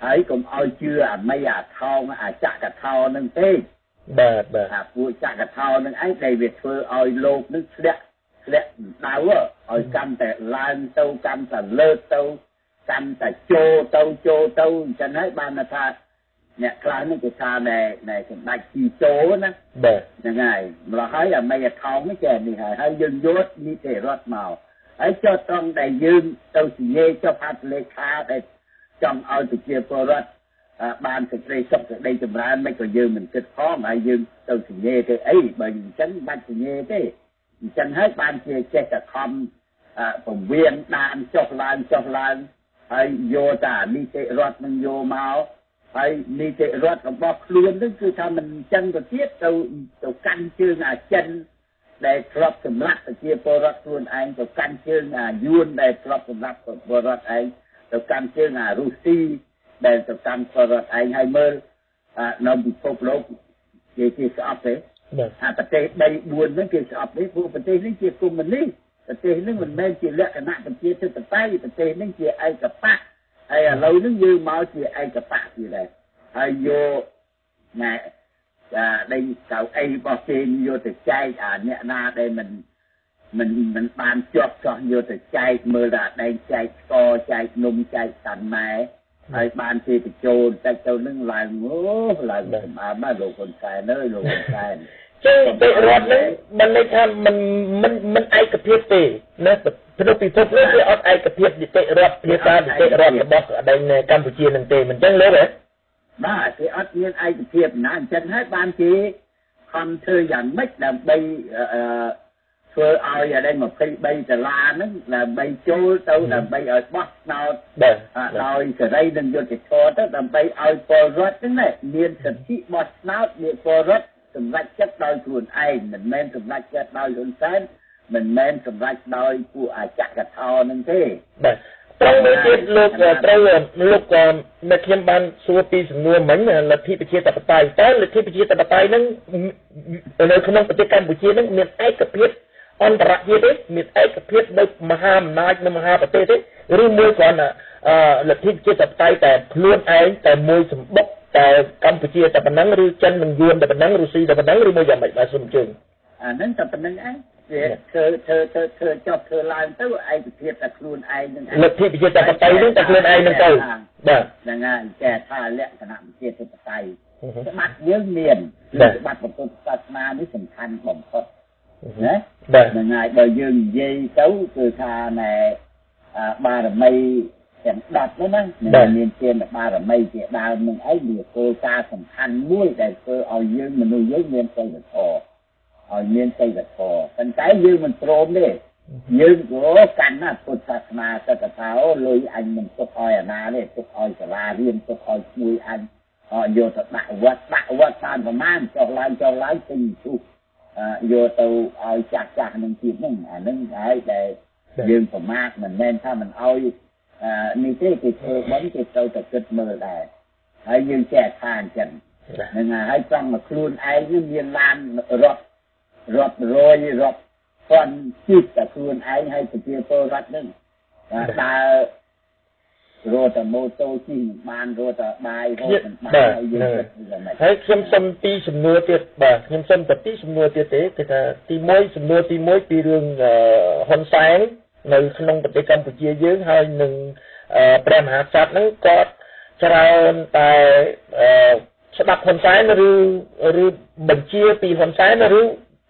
ហើយកុំឲ្យជឿអាមីអាថោងអាចកថោនឹងទេបាទបាទអាពួកចកថោនឹងឯងដែលវាធ្វើឲ្យលោកនឹងធ្លាក់ធ្លាក់ដៅឲ្យកាន់តែឡើងទៅកាន់តែលើកទៅកាន់តែចូលទៅចូលទៅអញ្ចឹងហើយបានថាអ្នកខ្លះនេះគេថាដែលដែលសម្ដេចជីចូលណាបាទហ្នឹងហើយម្ល៉េះហើយអាមីអាថោងនេះចេះនេះហើយហើយយើងយកនីតិរដ្ឋមកហើយចុះត្រង់ដែលយើងទៅនិយាយចុះហត្ថលេខាដែលចង់ឲ្យប្រជាពលរដ្ឋបានសេចក្តីសុខសេចក្តីចម្រើនមិនក៏យើងមិនគិតផងហើយយើងទៅសញ្ញាទៅអីបើអញ្ចឹងបាច់សញ្ញាទេអញ្ចឹងហើយបានជាចេះតែខំពង្រៀនដានចុះឡើងចុះឡើងហើយយកតានីតិរដ្ឋនឹងយកមកហើយនីតិរដ្ឋរបស់ខ្លួននឹងគឺថាមិនអញ្ចឹងទៅទៀតទៅទៅកាន់ជើងអាចិនដែលធ្លាប់សម្លាប់ប្រជាពលរដ្ឋខ្លួនឯងទៅកាន់ជើងអាយួនដែលធ្លាប់សម្លាប់ពលរដ្ឋឯងទៅកាន់ជើងអារុស្ស៊ីដែលទៅកាន់ពលរដ្ឋឯងហើយមើលនៅពិភពលោកគេគេស្អប់ទេអាប្រទេសបីបួនហ្នឹងគេស្អប់ទេព្រោះប្រទេសនេះជាកុម្មុយនីសប្រទេសនេះមិនមែនជាលក្ខណៈប្រជាធិបតេយ្យប្រទេសនេះជាឯកបកហើយឥឡូវនេះយើងមកជាឯកបកទៀតដែរហើយយកណែអាដេញកៅអីរបស់គេយកទៅចែកអាអ្នកណាដែលមិនមិនមិនបានជាប់ចោះយកទៅចែកមើលថាដែងចែកស្ករចែកនំចែកសាន់ម៉ែហើយបានគេបញ្ចូលតែទៅនឹងឡើងអូឡើងសម្អាតមកលោកហ៊ុនសែនអើយលោកហ៊ុនសែនចឹងទៅរដ្ឋនេះមិនន័យថាមិនមិនមិនឯកភាពទេណាក្នុងពិភពនេះគេអត់ឯកភាពនីតិរដ្ឋភាសានីតិរដ្ឋរបស់ដែនកម្ពុជានឹងទេមិនចឹងលោកហ៎បាទគេអត់មានឯកភាពណាអញ្ចឹងហើយបានគេខំធ្វើយ៉ាងម៉េចដើម្បីអឺធ្វើឲ្យអានេះยี่สิบสามដុល្លារហ្នឹងដើម្បីចូលទៅដើម្បីឲ្យបោះឆ្នោតដោយសេរីនិងយុត្តិធម៌ទៅដើម្បីឲ្យពលរដ្ឋហ្នឹងមានសិទ្ធិបោះឆ្នោតមានពលរដ្ឋសម្រេចចិត្តដោយខ្លួនឯងមិនមែនសម្រេចចិត្តដោយហ៊ុនសែនមិនមែនសម្រេចដោយពួកអាចកថោហ្នឹងទេបាទត្រូវមួយទៀតលោកត្រូវលោកនៅខ្ញុំបានសួរពីសំណួរមិញលទ្ធិប្រជាធិបតេយ្យតើលទ្ធិប្រជាធិបតេយ្យហ្នឹងនៅក្នុងប្រទេសកម្ពុជាហ្នឹងមានឯកភាពអន្តរជាតិទេមានឯកភាពនៅមហាអំណាចនៅមហាប្រទេសទេឬមួយគ្រាន់តែលទ្ធិប្រជាធិបតេយ្យតែខ្លួនឯងតែមួយសម្បុកតែកម្ពុជាតែប៉ុណ្ណឹងឬចិននិងយួនតែប៉ុណ្ណឹងរុស្ស៊ីតែប៉ុណ្ណឹងឬមួយយ៉ាងម៉េចបាទសូមជឿអាហ្នឹងតែប៉ុណ្្នឹងឯងវាធ្វើធ្វើធ្វើធ្វើចប់ធ្វើឡើងទៅឯកភាពតែខ្លួនឯងហ្នឹងលទ្ធិប្រជាធិបតេយ្យហ្នឹងតែខ្លួនឯងហ្នឹងទៅបាទហ្នឹងហើយតែថាលក្ខណៈប្រជាធិបតេយ្យច្បាប់យើងមានច្បាប់ពុទ្ធសាសនានេះសំខាន់បំផុតណាហ្នឹងហើយបើយើងនិយាយទៅគឺថាណែបារមីទាំងដប់ហ្នឹងណាមានទានបារមីជាដើមនឹងអីវាគោលការណ៍សំខាន់មួយដែលធ្វើឲ្យយើងមនុស្សយើងមានសិលធម៌ឲ្យមានសិលធម៌ប៉ុន្តែយើងមិនព្រមទេយើងក៏កាន់ណាពុទ្ធសាសនាសិតថាអូលុយអញមិនទុកឲ្យអាណាទេទុកឲ្យសាលារៀនទុកឲ្យជួយអញយកទៅដាក់វត្តដាក់វត្តតាមប្រមាណចុះឡើងចុះឡើងពេញទូយកទៅឲ្យចាស់ចាស់នឹងទៀតហ្នឹងអាហ្នឹងហើយដែលយើងប្រមាថមិនមែនថាមិនឲ្យនេះទេគេធ្វើបន់គេទៅតែគិតមើលដែរហើយយើងចេះថាអញ្ចឹងហ្នឹងហើយចង់មកខ្លួនឯងនេះមានឡានរត់រត់រយរត់ពាន់ជីកតែខ្លួនឯងហើយប្រជាពលរដ្ឋហ្នឹងដើររត់តែម៉ូតូជិះបានរត់តែបាយហូបមិនបានហើយយើងគិតយ៉ាងម៉េចហើយខ្ញុំសុំពីសំណួរទៀតបាទខ្ញុំសុំតែពីសំណួរទៀតទេគឺថាទីមួយសំណួរទីមួយពីរឿងហ៊ុនសែននៅក្នុងប្រទេសកម្ពុជាយើងហើយនឹងព្រះមហាក្សត្រហ្នឹងគាត់ច្រើនតែស្ដាប់ហ៊ុនសែនឬឬបញ្ជាពីហ៊ុនសែនឬឬ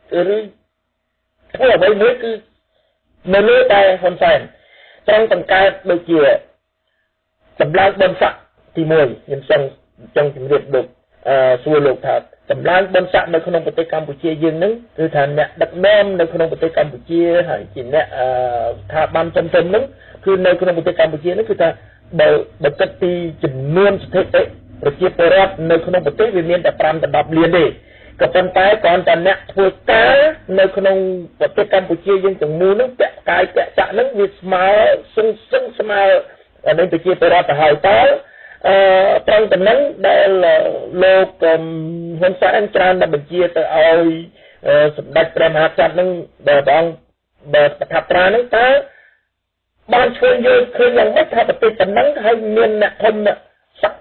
ធ្វើអ្វីមួយគឺនៅលើតែហ៊ុនសែនត្រង់បង្កើតដូចជាសម្លេងបនស័កទីមួយខ្ញុំចង់ចង់ជម្រាបលោកអឺសួរលោកថាសម្លេងបនស័កនៅក្នុងប្រទេសកម្ពុជាយើងហ្នឹងគឺថាអ្នកដឹកនាំនៅក្នុងប្រទេសកម្ពុជាហើយជាអ្នកអឺស្ថាប័នចំចំហ្នឹងគឺនៅក្នុងប្រទេសកម្ពុជាហ្នឹងគឺថាបើបើគិតពីចំនួនស្ថិតិប្រជាពលរដ្ឋនៅក្នុងប្រទេសវាមានតែប្រាំទៅដប់លានទេក៏ប៉ុន្តែគ្រាន់តែអ្នកធ្វើការនៅក្នុងប្រទេសកម្ពុជាយើងទាំងមូលហ្នឹងពាក់កាយពាក់ចាក់ហ្នឹងវាស្មើសឹងសឹងស្មើនៃប្រជាពលរដ្ឋទៅហើយតើអឺត្រង់តំណែងដែលលោកហ៊ុនសែនច្រើនតែបញ្ជាទៅឲ្យសម្ដេចព្រះមហាក្សត្រនឹងដែលបងបើប្រថាប់ត្រានឹងតើបានជួយយើងឃើញយ៉ាងម៉េចថាប្រទេសតំណែងហើយមានអ្នកធំសក្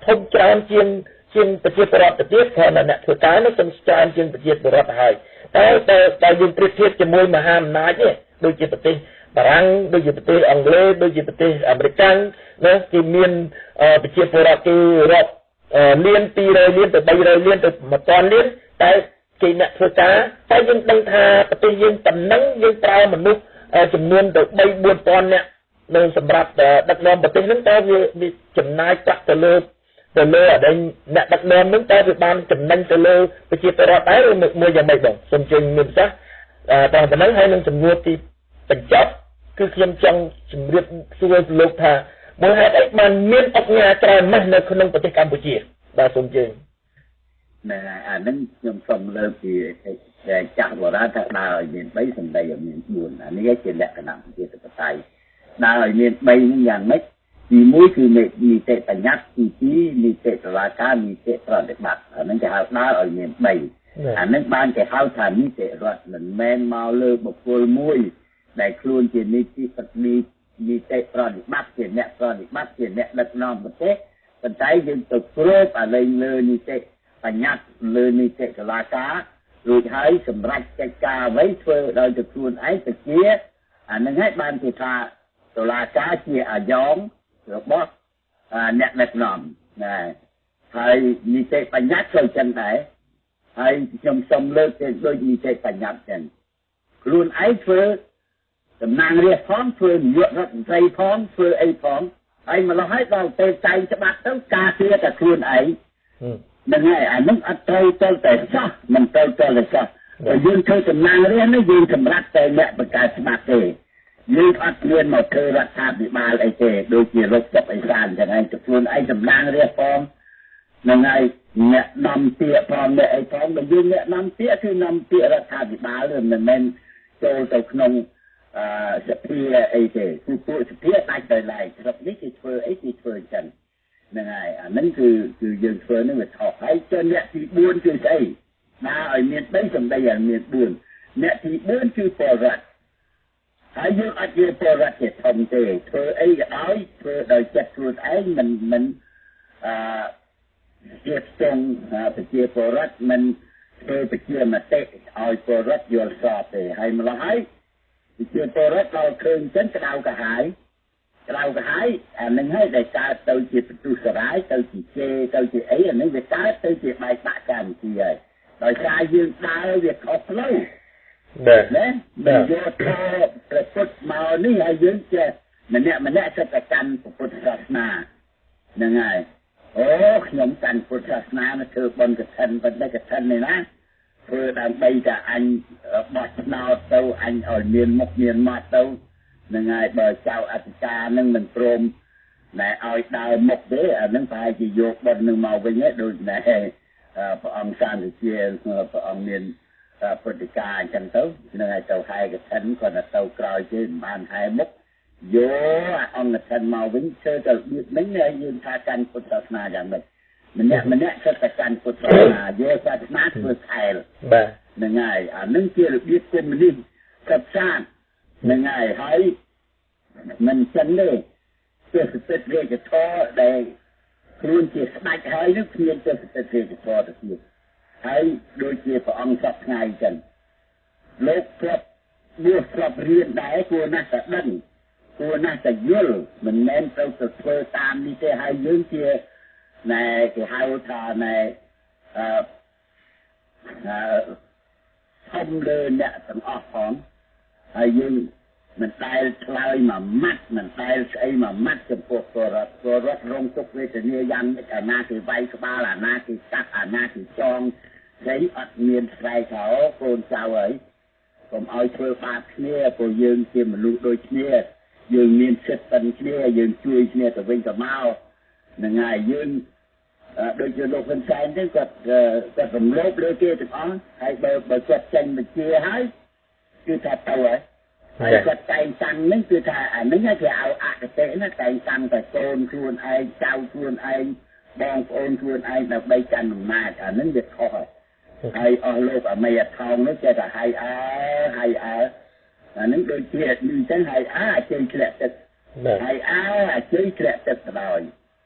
ធំច្រើនជាងជាងប្រជាពលរដ្ឋទៅទៀតគ្រាន់តែអ្នកធ្វើការនោះសំច្រើនជាងប្រជាពលរដ្ឋទៅហើយតែតែតែយើងប្រៀបធៀបជាមួយមហាអំណាចនេះដូចជាប្រទេសបារាំងដូចជាប្រទេសអង់គ្លេសដូចជាប្រទេសអាមេរិកណាគេមានប្រជាពលរដ្ឋគេរាប់លានពីររយលានទៅបីរយលានទៅមួយពាន់លានតែគេអ្នកធ្វើការតែយើងដឹងថាប្រទេសយើងប៉ុណ្ណឹងយើងប្រើមនុស្សចំនួនទៅបីបួនពាន់នាក់នៅសម្រាប់ដឹកនាំប្រទេសហ្នឹងតែវាចំណាយប្រាក់ទៅលើទៅលើអីអ្នកដឹកនាំហ្នឹងតែវាបានចំណេញទៅលើប្រជាពលរដ្ឋដែរឬមួយយ៉ាងម៉េចបងសូមជឿមានប្រសាសន៍តាមប៉ុណ្ណឹងហើយនឹងចំនួនទីបញ្ចប់គឺខ្ញុំចង់ជម្រាបសួរលោកថាមូលហេតុអីបានមានអញ្ញាច្រើនម៉េះនៅក្នុងប្រទេសកម្ពុជាបាទសូមជឿណែអានឹងខ្ញុំសូមលើកពីចាស់បុរាណថាដើរឲ្យមានបីសម្ដីឲ្យមានបួនអានេះជាលក្ខណៈប្រជាធិបតេយ្យដើរឲ្យមានបីនឹងយ៉ាងម៉េចទីមួយគឺនីតិបញ្ញត្តិទីពីរនីតិតុលាការនីតិប្រតិបត្តិអានឹងគេហៅដើរឲ្យមានបីអានឹងបានគេហៅថានីតិរដ្ឋមិនមែនមកលើបុគ្គលមួយដែលខ្លួនជានីតិបត្តិនីតិប្រតិបត្តិជាអ្នកប្រតិបត្តិជាអ្នកដឹកនាំប្រទេសប៉ុន្តែយើងទៅគ្របអាលែងលើនីតិបញ្ញត្តិលើនីតិតុលាការរួចហើយសម្រាប់កិច្ចការអ្វីធ្វើដោយទៅខ្លួនឯងទៅជាអានឹងហើយបានគេថាតុលាការជាអាយ៉ងរបស់អ្នកដឹកនាំណាហើយនីតិបញ្ញត្តិក៏ចឹងដែរហើយខ្ញុំសូមលើកទៅដូចនីតិបញ្ញត្តិចឹងខ្លួនឯងធ្វើតំណាងរាស្ត្រផងធ្វើនាយករដ្ឋមន្ត្រីផងធ្វើអីផងហើយម្ល៉េះហើយដល់ពេលតែងច្បាប់ទៅការពារតែខ្លួនឯងនឹងហើយអានឹងអត់ត្រូវទៅតែសោះមិនត្រូវទៅតែសោះតែយើងធ្វើតំណាងរាស្ត្រនេះយើងសម្រាប់តែអ្នកបង្កើតច្បាប់ទេយើងអត់មានមកធ្វើរដ្ឋាភិបាលអីទេដូចជាលោកសុកអេសានចឹងហើយទៅខ្លួនឯងតំណាងរាស្ត្រផងនឹងហើយអ្នកនាំពាក្យផងអ្នកអីផងបើយើងអ្នកនាំពាក្យគឺនាំពាក្យរដ្ឋាភិបាលមិនមែនចូលទៅក្នុងអឺសភាអីទេគឺពួកសភាដាច់ដោយឡែកស្រុកនេះគេធ្វើអីគេធ្វើចឹងហ្នឹងហើយអាហ្នឹងគឺគឺយើងធ្វើនឹងវាថោកហើយចុះអ្នកទីបួនគឺស្អីណាឲ្យមានបីសម្ដីឲ្យមានបួនអ្នកទីបួនគឺពលរដ្ឋហើយយើងអត់និយាយពលរដ្ឋជាធំទេធ្វើអីក៏ដោយធ្វើដោយចិត្តខ្លួនឯងមិនមិនអឺជាស្ទងប្រជាពលរដ្ឋមិនធ្វើប្រជាមតិឲ្យពលរដ្ឋយល់ស្របទេហើយម្ល៉េះហើយប្រជាពលរដ្ឋដល់ឃើញចឹងក្តៅក្រហាយក្តៅក្រហាយអានឹងហើយដែលកើតទៅជាបន្ទុះសារាយទៅជាជេទៅជាអីអានឹងវាកើតទៅជាបែកបាក់កម្ពុជាហើយដោយសារយើងដើរវាខុសផ្លូវបាទណាបើយកទៅប្រពុតមកនេះហើយយើងចេះម្នាក់ម្នាក់សិទ្ធិកម្មពុទ្ធសាសនាហ្នឹងហើយអូខ្ញុំកាន់ពុទ្ធសាសនាមកធ្វើបុណ្យកឋិនប៉ុន្តែកឋិននេះណាធ្វើដើម្បីតែអញបោះឆ្នោតទៅអញឲ្យមានមុខមានមាត់ទៅហ្នឹងហើយបើចៅអធិការនឹងមិនព្រមណែឲ្យដើរមុខទេអានឹងប្រហែលជាយកបុណ្យនឹងមកវិញឯងដូចណែព្រះអង្គសានវិជាព្រះអង្គមានព្រឹត្តិការណ៍អញ្ចឹងទៅនឹងឲ្យទៅហែកឋិនគាត់ទៅទៅក្រោយទេមិនបានហែមុខយកអង្គឋិនមកវិញធ្វើទៅរបៀបហ្នឹងហើយយើងថាកាន់ពុទ្ធសាសនាយ៉ាងម៉េចម្នាក់ម្នាក់សិតតែកាន់ពុទ្ធសាសនាយកសាសនាធ្វើខែលបាទហ្នឹងហើយអានឹងជារបៀបកុម្មុយនីសកັບសានហ្នឹងហើយហើយមិនចឹងទេជាសិទ្ធិរាជធម៌ដែលខ្លួនជាស្ដេចហើយនឹងគ្មានជាសិទ្ធិរាជធម៌ទៅទៀតហើយដូចជាព្រះអង្គសពថ្ងៃចឹងលោកធ្លាប់បួសធ្លាប់រៀនដែរគួរណាស់តែដឹងគួរណាស់តែយល់មិនមែនទៅទៅធ្វើតាមនេះទេហើយយើងជាណែគេហៅថាណែអឺអឺធំលើអ្នកទាំងអស់ផងហើយយើងមិនដែលឆ្លើយមួយម៉ាត់មិនដែលស្អីមួយម៉ាត់ចំពោះពលរដ្ឋពលរដ្ឋរងទុក្ខវេទនាយ៉ាងម៉េចអាណាគេវាយក្បាលអាណាគេកាប់អាណាគេចងស្អីអត់មានស្រែកថាអូកូនចៅហើយកុំឲ្យធ្វើបាបគ្នាព្រោះយើងជាមនុស្សដូចគ្នាយើងមានសិទ្ធិប៉ុនគ្នាយើងជួយគ្នាទៅវិញទៅមកហ្នឹងហើយយើងដូចជាលោកហ៊ុនសែនទេគាត់គាត់រំលោភលើគេទាំងអស់ហើយបើបើគាត់ចេញបញ្ជាហើយគឺថាទៅហើយហើយគាត់តែងតាំងហ្នឹងគឺថាអាហ្នឹងគេឲ្យអគតិណាតែងតាំងតែកូនខ្លួនឯងចៅខ្លួនឯងបងប្អូនខ្លួនឯងដើម្បីកាន់អំណាចអាហ្នឹងវាខុសហើយហើយអស់លោកអមេថោងនោះចេះតែហើយអើហើយអើអាហ្នឹងដូចជាអញ្ចឹងហើយអើជ័យធ្លាក់ទឹកហើយអើជ័យធ្លាក់ទឹកទៅដោយ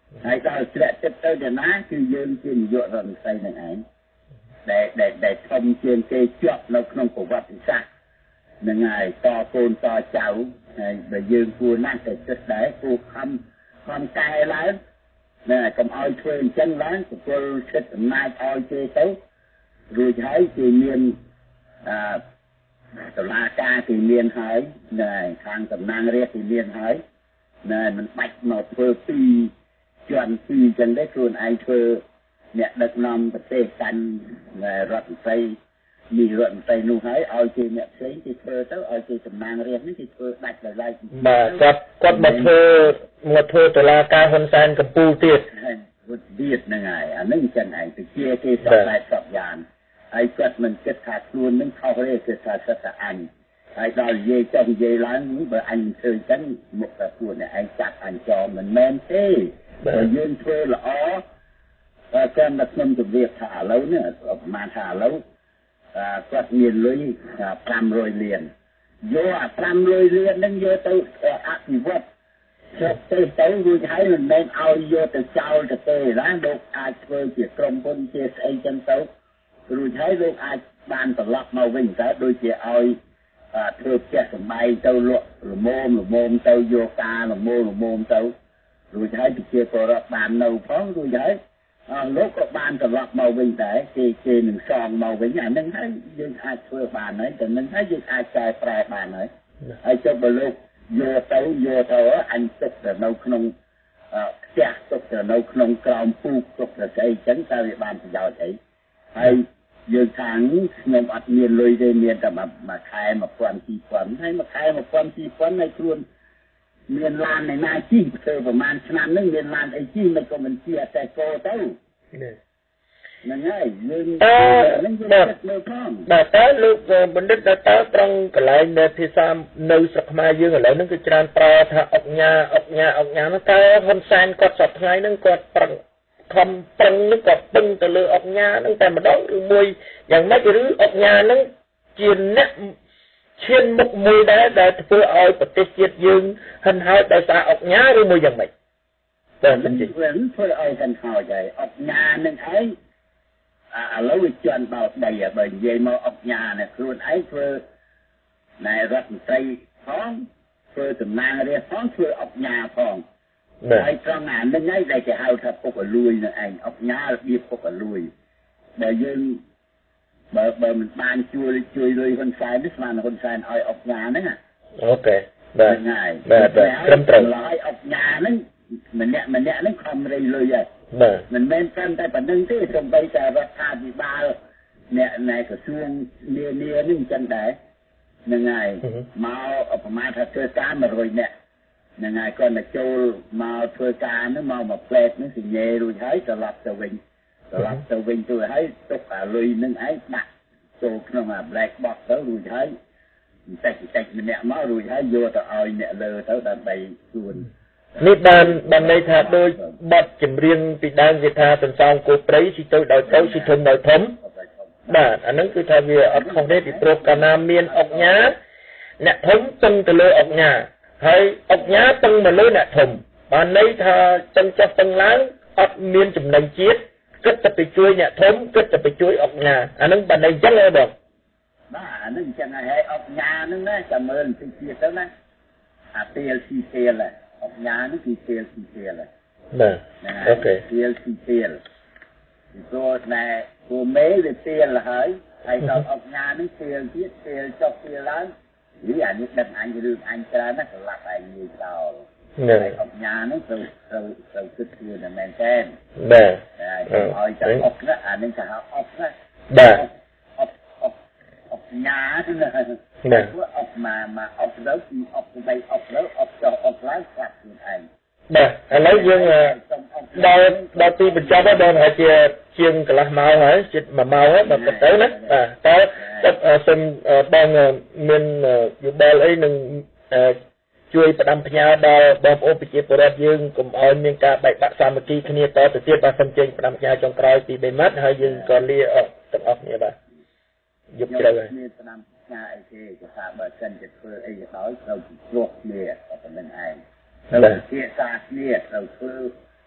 ហើយដល់ជ្រាក់ចិត្តទៅដល់ណាគឺយើងជានាយករដ្ឋមន្ត្រីនឹងឯងដែលដែលដែលធំជាងគេជាប់នៅក្នុងប្រវត្តិសាស្ត្រនឹងហើយកូនតចៅហើយបើយើងគួរណាស់តែគិតដែរគួរខំខំកែឡើងណាកុំឲ្យធ្វើអញ្ចឹងឡើងពលចិត្តអំណាចឲ្យគេទៅរួចហើយគេមានអឺតឡាការគេមានហើយណែខាងតំណាងរាស្ត្រគេមានហើយណែមិនបាច់មកធ្វើពីជាន់ពីអញ្ចឹងទេខ្លួនឯងធ្វើអ្នកដឹកនាំប្រទេសកាន់រដ្ឋមន្ត្រីនេះរដ្ឋមន្ត្រីនោះហើយឲ្យគេអ្នកផ្សេងគេធ្វើទៅឲ្យគេតំណាងរាស្ត្រនេះគេធ្វើដាច់ដោយឡែកបាទគាត់គាត់មកធ្វើមកធ្វើតឡាការហ៊ុនសែនកំពូលទៀតគាត់ទៀតហ្នឹងហើយអានឹងអញ្ចឹងឯងទៅជាគេសប្បាយសប្យ៉ាងហើយគាត់មិនគិតថាខ្លួននឹងខុសទេគឺថាសិតតែអញហើយដល់និយាយចុះនិយាយឡើងបើអញធ្វើអញ្ចឹងមុខតែពួកអ្នកឯងចាប់អញចោលមិនមែនទេបើយើងធ្វើល្អតែគាត់មកខ្ញុំជម្រាបថាឥឡូវនេះប្រហែលថាឥឡូវគាត់មានលុយប្រាំរយលានយកអាប្រាំរយលានហ្នឹងយកទៅអភិវឌ្ឍចុះទៅទៅរួចហើយមិនមែនឲ្យយកទៅចោលទៅទេណាលោកអាចធ្វើជាក្រុមហ៊ុនជាស្អីចឹងទៅរួចហើយលោកអាចបានត្រឡប់មកវិញតើដូចជាឲ្យធ្វើផ្ទះសម្បែងទៅលក់ល្មមល្មមទៅយកការល្មមល្មមទៅរួចហើយប្រជាពលរដ្ឋបាននៅផងរួចហើយលោកក៏បានត្រឡប់មកវិញដែរគេគេនឹងសងមកវិញអានឹងហើយយើងអាចធ្វើបានហើយតែនឹងហើយយើងអាចកែប្រែបានហើយហើយចុះបើលោកយកទៅយកទៅអញទុកទៅនៅក្នុងផ្ទះទុកទៅនៅក្នុងក្រោមពូកទុកទៅស្អីចឹងតើវាបានប្រយោជន៍អីហើយយើងខាងខ្ញុំអត់មានលុយទេមានតែមួយខែមួយពាន់ពីរពាន់ហើយមួយខែមួយពាន់ពីរពាន់ហើយខ្លួនមានឡានในណាជីធ្វើប្រហែលឆ្នាំហ្នឹងមានឡានអីជីមិនក៏មិនជាតែកោទៅហ្នឹងហើយយើងហ្នឹងយើងគិតមើលផងបាទតើលោកបណ្ឌិតតើត្រង់កន្លែងនៃភាសានៅស្រុកខ្មែរយើងឥឡូវហ្នឹងគឺច្រើនប្រើថាអុកញ៉ាអុកញ៉ាអុកញ៉ាហ្នឹងតើហ៊ុនសែនគាត់សប្តាហ៍ថ្ងៃហ្នឹងគាត់ប្រឹងខំប្រឹងហ្នឹងគាត់ពឹងទៅលើអុកញ៉ាហ្នឹងតែម្ដងឬមួយយ៉ាងម៉េចឬអុកញ៉ាហ្នឹងជាអ្នកឈានមុខមួយដែរដែលធ្វើឲ្យប្រទេសជាតិយើងហិនហោចដោយសារអុកញ៉ាឬមួយយ៉ាងម៉េចតែមិនជិះវិញធ្វើឲ្យហិនហោចហើយអុកញ៉ានឹងឯងឥឡូវវាជន់បោកដីបើនិយាយមកអុកញ៉ានេះខ្លួនឯងធ្វើណែរដ្ឋមន្ត្រីផងធ្វើតំណាងរាស្ត្រផងធ្វើអុកញ៉ាផងហើយត្រង់ណានឹងឯងដែលគេហៅថាពុកអលួយនឹងឯងអុកញ៉ារបៀបពុកអលួយដែលយើងបើបើមិនបានជួយជួយលុយហ៊ុនសែននេះស្មានហ៊ុនសែនឲ្យអុកញ៉ាហ្នឹងអូខេបាទហើយបាទត្រឹមត្រូវឲ្យអុកញ៉ាហ្នឹងម្នាក់ម្នាក់ហ្នឹងខំរៃលុយហើយបាទមិនមែនត្រឹមតែប៉ុណ្្នឹងទេសូម្បីតែរដ្ឋាភិបាលអ្នកណែក្រសួងនានាហ្នឹងអញ្ចឹងដែរហ្នឹងហើយមកប្រមាណថាធ្វើការមួយរយនាក់ហ្នឹងហើយគាត់ទៅចូលមកធ្វើការហ្នឹងមកមួយផ្លែតហ្នឹងសញ្ញេរួចហើយត្រឡប់ទៅវិញត្រឡប់ទៅវិញទៅហើយទុកអាលុយនឹងឯងដាក់ចូលក្នុងអា black box ទៅរួចហើយបន្តិចបន្តិចម្នាក់មករួចហើយយកទៅឲ្យអ្នកលើទៅដើម្បីខ្លួននេះបានបានន័យថាដូចបទចម្រៀងពីដើមគេថាសន្សំគោព្រៃស៊ីទៅដោយទៅស៊ីធំដោយធំបាទអាហ្នឹងគឺថាវាអត់ខុសទេពីព្រោះកាលណាមានអុកញ៉ាអ្នកធំពឹងទៅលើអុកញ៉ាហើយអុកញ៉ាពឹងមកលើអ្នកធំបានន័យថាចឹងចុះពឹងឡើងអត់មានចំណេញជាតិគិតតែទៅជួយអ្នកធំគិតតែទៅជួយអុកញ៉ាអាហ្នឹងបានន័យចឹងហ៎បងបាទអាហ្នឹងចឹងហើយអុកញ៉ាហ្នឹងណាចាំមើលបន្តិចទៀតទៅណាអាពេលស៊ីពេលអុកញ៉ាហ្នឹងគឺពេលស៊ីពេលបាទអូខេពេលស៊ីពេលពីព្រោះណែគូមេវាពេលហើយហើយដល់អុកញ៉ាហ្នឹងពេលទៀតពេលចុះពេលឡើងនិយាយអានេះដឹងអញរឿងអញច្រើនណាស់ស្លាប់ឯងនិយាយចោលហើយអុកញ៉ាហ្នឹងទៅទៅទៅគិតខ្លួនតែមែនទេបាទឲ្យតែអុកណាអានេះគេហៅអុកណាបាទអុកអុកអុកញ៉ាទៅណាបាទអុកមកមកអុកទៅពីអុកទៅបីអុកទៅអុកចុះអុកឡើងស្លាប់ខ្លួនឯងបាទឥឡូវយើងដល់ដល់ទីបញ្ចប់ហើយបងប្រហែលជាជាងកន្លះម៉ោងហើយជិតមួយម៉ោងហើយបើទៅណាបាទតើសូមបងមានយោបល់អីនឹងជួយផ្ដាំផ្ញើដល់បងប្អូនប្រជាពលរដ្ឋយើងកុំឲ្យមានការបែកបាក់សាមគ្គីគ្នាតទៅទៀតបាទសូមចេញផ្ដាំផ្ញើចុងក្រោយពីបីម៉ាត់ហើយយើងក៏លាអស់ទាំងអស់គ្នាបាទយប់ជ្រៅហើយមានផ្ដាំផ្ញើអីទេគេថាបើសិនជាធ្វើអីក៏ដោយត្រូវពិគ្រោះគ្នាតែប៉ុណ្្នឹងឯងត្រូវជាសាគ្នាត្រូវធ្វើ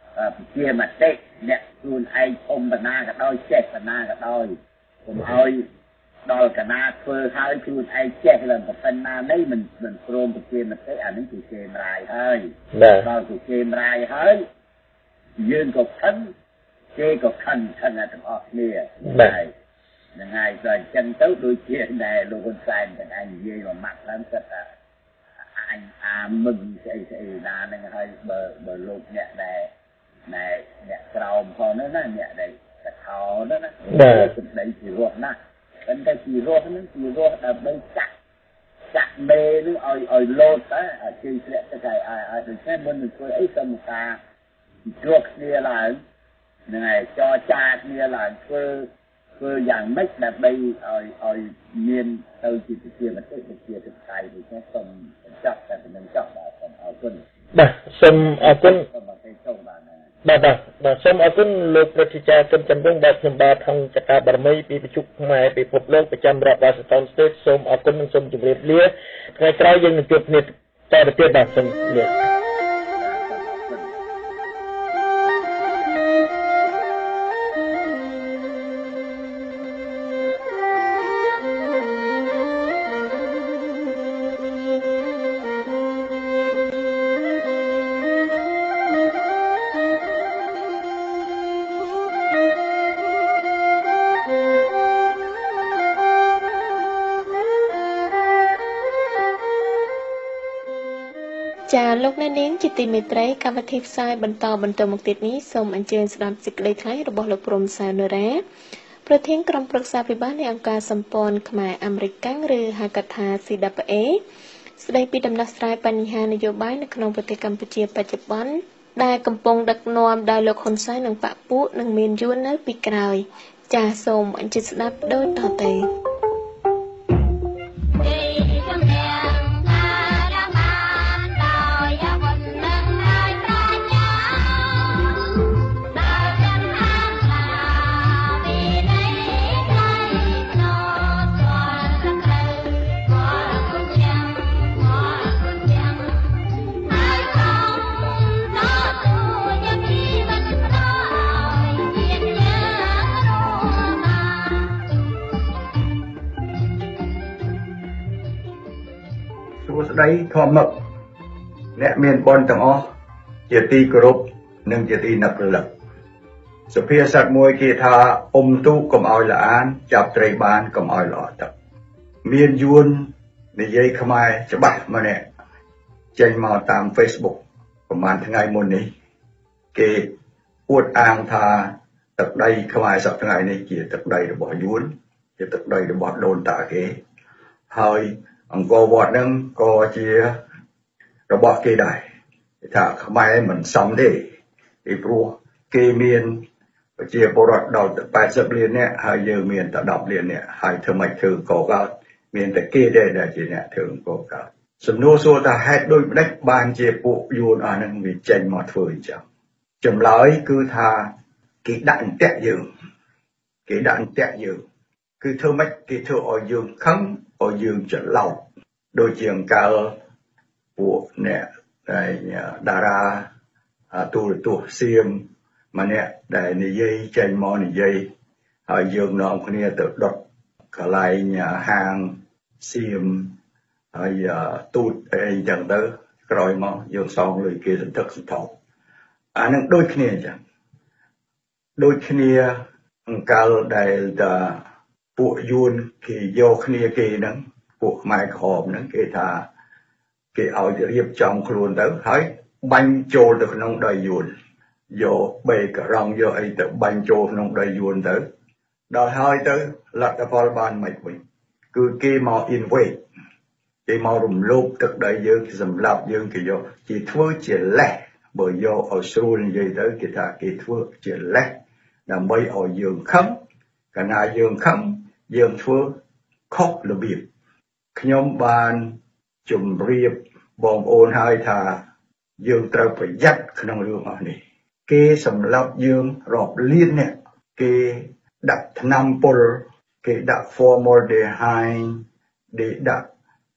ជាមតិអ្នកខ្លួនឯងធំបណ្ណាក៏ដោយចេះបណ្ណាក៏ដោយកុំឲ្យដល់កណាធ្វើហើយខ្លួនឯងចេះឡើងប្រសិនណានេះមិនមិនព្រមជាមតិអានេះគឺគេមរាយហើយដល់គឺគេមរាយហើយយើងក៏ខឹងគេក៏ខឹងខឹងទាំងអស់គ្នាហើយហ្នឹងហើយតែអញ្ចឹងទៅដូចជាដែលលោកហ៊ុនសែនទាំងឯងនិយាយមកម៉ាក់ឡើងគាត់ថាអញអាមឹងស្អីស្អីណាហ្នឹងហើយបើបើលោកអ្នកដែលដែលអ្នកក្រោមផងហ្នឹងណាអ្នកដែលកថោហ្នឹងណាសម្ដីពីរស់ណាប៉ុន្តែពីរស់ហ្នឹងពីរស់ដើម្បីចាក់ចាក់មេនឹងឲ្យឲ្យលោតទៅឲ្យជិះធ្លាក់ទៅឲ្យឲ្យដូចតែមុននឹងធ្វើអីសមការជួបគ្នាឡើងហ្នឹងហើយចរចាគ្នាឡើងធ្វើធ្វើយ៉ាងម៉េចដើម្បីឲ្យឲ្យមានទៅជាជាមតិជាទឹកថៃដូចនេះសូមចាប់តែនឹងចាប់បាទសូមអរគុណបាទសូមអរគុណសូមអរគុណបាទបាទបាទសូមអរគុណលោកប្រតិចារគុណចំពោះបាទខ្ញុំបាទថងចកាបារមីពីប្រជុំខ្មែរពិភពលោកប្រចាំរដ្ឋ Washington State សូមអរគុណនិងសូមជម្រាបលាថ្ងៃក្រោយយើងនឹងជួបគ្នាតទៅទៀតបាទសូមលាចាលោកអ្នកនាងជាទីមេត្រីកម្មវិធីផ្សាយបន្តបន្តមកទៀតនេះសូមអញ្ជើញស្ដាប់សេចក្តីថ្លែងរបស់លោកព្រំសៅនរ៉ាប្រធានក្រុមប្រឹក្សាពិបាលនៃអង្គការសម្ព័ន្ធខ្មែរអាមេរិកកាំងឬហៅកាត់ថា C W A ស្ដីពីដំណោះស្រាយបញ្ហានយោបាយនៅក្នុងប្រទេសកម្ពុជាបច្ចុប្បន្នដែលកំពុងដឹកនាំដោយលោកហ៊ុនសែននិងបកពួកនឹងមានយួននៅពីក្រោយចាសូមអញ្ជើញស្ដាប់ដូចតទៅស្ដីធម្មឹកអ្នកមានបុណ្យទាំងអស់ជាទីគោរពនិងជាទីនឹករលឹកសុភាសិតមួយគេថាអ៊ុំទូកុំឲ្យល្អានចាប់ត្រីបានកុំឲ្យល្អទឹកមានយួននិយាយខ្មែរច្បាស់ម្នាក់ចេញមកតាម Facebook ប្រហែលថ្ងៃមុននេះគេអួតអាងថាទឹកដីខ្មែរសប្តាហ៍ថ្ងៃនេះជាទឹកដីរបស់យួនជាទឹកដីរបស់ដូនតាគេហើយអង្គរវត្តនឹងក៏ជារបស់គេដែរថាខ្មែរមិនសមទេពីព្រោះគេមានប្រជាពលរដ្ឋដល់แปดสิบលាននាក់ហើយយើងមានតែដប់លាននាក់ហើយធ្វើម៉េចធ្វើកោកើតមានតែគេទេដែលជាអ្នកធ្វើកោកើតសំណួរសួរថាហេតុដូចម្ដេចបានជាពួកយួនអានឹងវាចេញមកធ្វើអញ្ចឹងចម្លើយគឺថាគេដាក់អន្ទាក់យើងគេដាក់អន្ទាក់យើងគឺធ្វើម៉េចគេធ្វើឲ្យយើងខឹងឲ្យយើងច្រឡោកដូចជាអង្គការពួកអ្នកដែលតារាទូរទស្សន៍សៀមម្នាក់ដែលនិយាយចេញមកនិយាយហើយយើងនាំគ្នាទៅដុតកន្លែងហាងសៀមហើយទូតអីចឹងទៅក្រោយមកយើងសងលុយគេសន្ធឹកសន្ធាប់អានឹងដូចគ្នាអញ្ចឹងដូចគ្នាអង្គការដែលតាពួកយួនគេយកគ្នាគេហ្នឹងពួកខ្មែរក្រហមហ្នឹងគេថាគេឲ្យរៀបចំខ្លួនទៅហើយបាញ់ចូលទៅក្នុងដីយួនយកបេករងយកអីទៅបាញ់ចូលក្នុងដីយួនទៅដល់ហើយទៅលទ្ធផលបានមិនវិញគឺគេមក invade គេមករំលោភទឹកដីយើងគេសម្លាប់យើងគេយកគេធ្វើជាលេះបើយកឲ្យស្រួលនិយាយទៅគេថាគេធ្វើជាលេះដើម្បីឲ្យយើងខឹងកាលណាយើងខឹងយើងធ្វើខុសរបៀបខ្ញុំបានជម្រាបបងប្អូនហើយថាយើងត្រូវប្រយ័ត្នក្នុងរឿងអស់នេះគេសម្លាប់យើងរាប់លានអ្នកគេដាក់ថ្នាំពុលគេដាក់ formaldehyde គេដាក់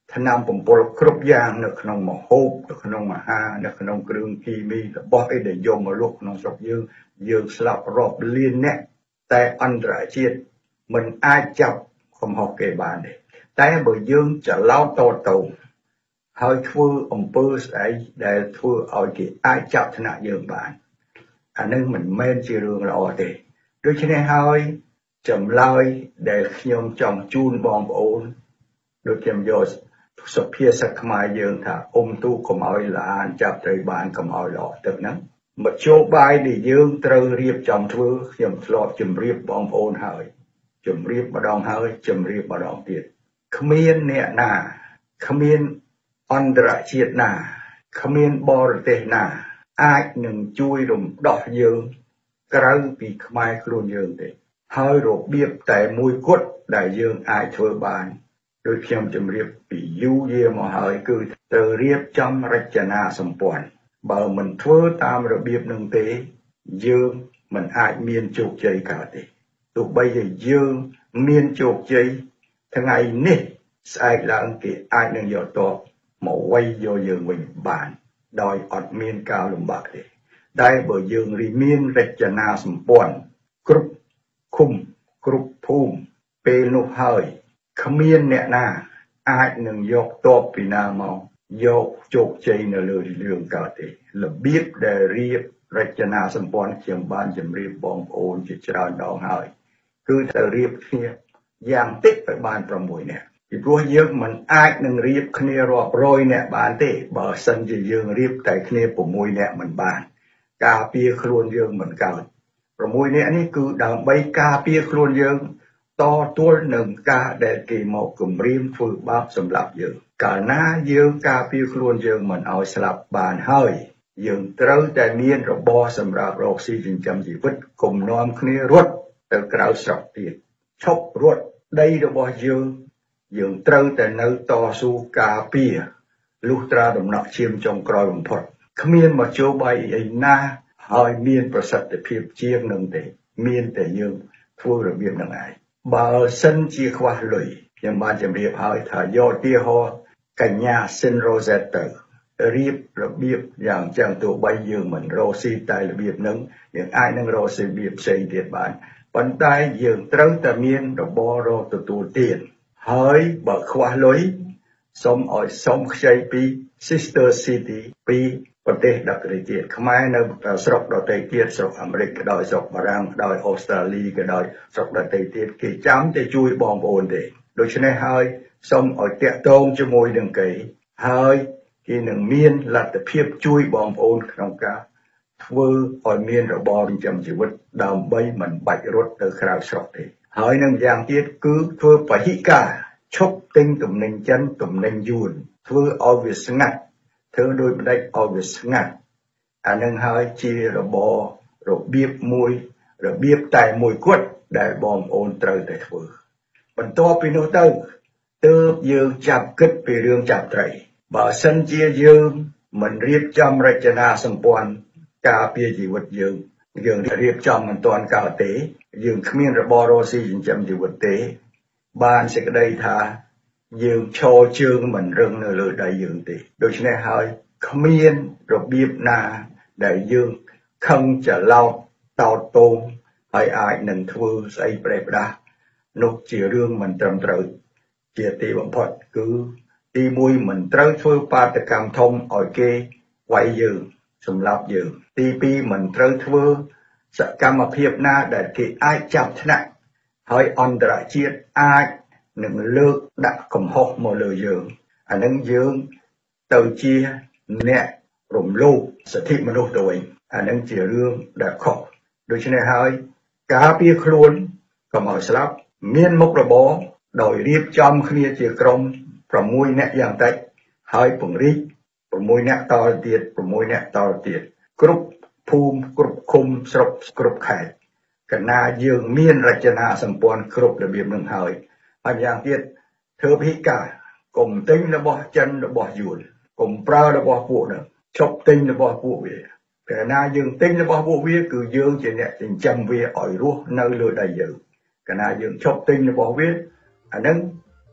ថ្នាំបំពុលគ្រប់យ៉ាងនៅក្នុងម្ហូបនៅក្នុងអាហារនៅក្នុងគ្រឿងគីមីរបស់អីដែលយកមកលក់ក្នុងស្រុកយើងយើងស្លាប់រាប់លានអ្នកតែអន្តរជាតិមិនអាចចាប់កំហុសគេបានទេតែបើយើងច្រឡោតតទៅហើយធ្វើអំពើស្អីដែលធ្វើឲ្យគេអាចចាប់ថ្នាក់យើងបានអានឹងមិនមែនជារឿងល្អទេដូច្នេះហើយចម្លើយដែលខ្ញុំចង់ជូនបងប្អូនដូចខ្ញុំយកសុភាសិតខ្មែរយើងថាអ៊ំទូកុំឲ្យល្អានចាប់ត្រីបានកុំឲ្យល្អទឹកហ្នឹងមធ្យោបាយដែលយើងត្រូវរៀបចំធ្វើខ្ញុំធ្លាប់ជម្រាបបងប្អូនហើយជម្រាបម្ដងហើយជម្រាបម្ដងទៀតគ្មានអ្នកណាគ្មានអន្តរជាតិណាគ្មានបរទេសណាអាចនឹងជួយរំដោះយើងក្រៅពីខ្មែរខ្លួនយើងទេហើយរបៀបតែមួយគត់ដែលយើងអាចធ្វើបានដោយខ្ញុំជម្រាបពីយូរយារមកហើយគឺត្រូវរៀបចំរចនាសម្ព័ន្ធបើមិនធ្វើតាមរបៀបនឹងទេយើងមិនអាចមានជោគជ័យកើតទេទោះបីជាយើងមានជោគជ័យថ្ងៃនេះស្អែកឡើងគេអាចនឹងយកតបមកវាយយកយើងវិញបានដោយអត់មានការលំបាកទេតែបើយើងរីមានរចនាសម្ព័ន្ធគ្រប់ឃុំគ្រប់ភូមិពេលនោះហើយគ្មានអ្នកណាអាចនឹងយកតបពីណាមកយកជោគជ័យនៅលើរឿងកើតទេរបៀបដែលរៀបរចនាសម្ព័ន្ធខ្ញុំបានជម្រាបបងប្អូនជាច្រើនដងហើយគឺត្រូវរៀបគ្នាយ៉ាងតិចឲ្យបានប្រាំមួយនាក់ពីព្រោះយើងមិនអាចនឹងរៀបគ្នារាប់រយនាក់បានទេបើសិនជាយើងរៀបតែគ្នាប្រាំមួយនាក់មិនបានការពារខ្លួនយើងមិនកើតប្រាំមួយនាក់នេះគឺដើម្បីការពារខ្លួនយើងតទល់នឹងការដែលគេមកគំរាមធ្វើបាបសម្រាប់យើងកាលណាយើងការពារខ្លួនយើងមិនឲ្យស្លាប់បានហើយយើងត្រូវតែមានរបរសម្រាប់រកស៊ីចិញ្ចឹមជីវិតកុំនាំគ្នារត់ទៅក្រៅស្រុកទៀតឈប់រត់ដីរបស់យើងយើងត្រូវតែនៅតស៊ូការពារលុះត្រាដំណក់ឈាមចុងក្រោយបំផុតគ្មានមធ្យោបាយអីណាហើយមានប្រសិទ្ធភាពជាងនឹងទេមានតែយើងធ្វើរបៀបនឹងឯងបើសិនជាខ្វះលុយខ្ញុំបានជម្រាបហើយថាយកឧទាហរណ៍កញ្ញាស៊ីនរ៉ូសេតទៅរៀបរបៀបយ៉ាងចឹងទោះបីយើងមិនរកស៊ីតែរបៀបហ្នឹងយើងអាចនឹងរកស៊ីរបៀបផ្សេងទៀតបានប៉ុន្តែយើងត្រូវតែមានរបររកទទួលទានហើយបើខ្វះលុយសូមឲ្យសូមខ្ចីពី Sister City ពីប្រទេសដទៃទៀតខ្មែរនៅស្រុកដទៃទៀតស្រុកអាមេរិកក៏ដោយស្រុកបារាំងក៏ដោយអូស្ត្រាលីក៏ដោយស្រុកដទៃទៀតគេចាំតែជួយបងប្អូនទេដូច្នេះហើយសូមឲ្យតាក់ទងជាមួយនឹងគេហើយគេនឹងមានលទ្ធភាពជួយបងប្អូនក្នុងការធ្វើឲ្យមានរបរចិញ្ចឹមជីវិតដើម្បីមិនបាច់រត់ទៅក្រៅស្រុកទេហើយនឹងយ៉ាងទៀតគឺធ្វើពហិការឈប់ទិញទំនិញចិនទំនិញយួនធ្វើឲ្យវាស្ងាត់ធ្វើដោយផ្ដាច់ឲ្យវាស្ងាត់អានឹងហើយជារបររបៀបមួយរបៀបតែមួយគត់ដែលបងប្អូនត្រូវតែធ្វើបន្ទាប់ពីនោះទៅទើបយើងចាប់គិតពីរឿងចាប់ត្រីបើសិនជាយើងមិនរៀបចំរចនាសម្ព័ន្ធការពារជីវិតយើងយើងរៀបចំមិនទាន់កើតទេយើងគ្មានរបររកស៊ីចិញ្ចឹមជីវិតទេបានសេចក្តីថាយើងឈរជើងមិនរឹងនៅលើដៃយើងទេដូច្នេះហើយគ្មានរបៀបណាដែលយើងខឹងច្រឡោតតោតតងហើយអាចនឹងធ្វើស្អីប្រេះផ្ដាស់នោះជារឿងមិនត្រឹមត្រូវជាទីបំផុតគឺទីមួយមិនត្រូវធ្វើបាតកម្មធំឲ្យគេវាយយើងសម្លាប់យើងទីពីរមិនត្រូវធ្វើសកម្មភាពណាដែលគេអាចចាប់ថ្នាក់ហើយអន្តរជាតិអាចនឹងលើកដាក់កំហុសមកលើយើងអានឹងយើងទៅជាអ្នករំលោភសិទ្ធិមនុស្សទៅវិញអានឹងជារឿងដែលខុសដូច្នេះហើយការពារខ្លួនកុំឲ្យស្លាប់មានមុខរបរដោយរៀបចំគ្នាជាក្រុមប្រាំមួយនាក់យ៉ាងតិចហើយពង្រីកប្រាំមួយនាក់តទៅទៀតប្រាំមួយនាក់តទៅទៀតគ្រប់ភូមិគ្រប់ឃុំស្រុកគ្រប់ខេត្តកណាយើងមានរចនាសម្ព័ន្ធគ្រប់របៀបនឹងហើយហើយយ៉ាងទៀតធ្វើពិការកុំទិញរបស់ចិនរបស់យួនកុំប្រើរបស់ពួកនោះឈប់ទិញរបស់ពួកវាកាលណាយើងទិញរបស់ពួកវាគឺយើងជាអ្នកចិញ្ចឹមវាឲ្យរស់នៅលើដៃយើងកាលណាយើងឈប់ទិញរបស់វាអានឹង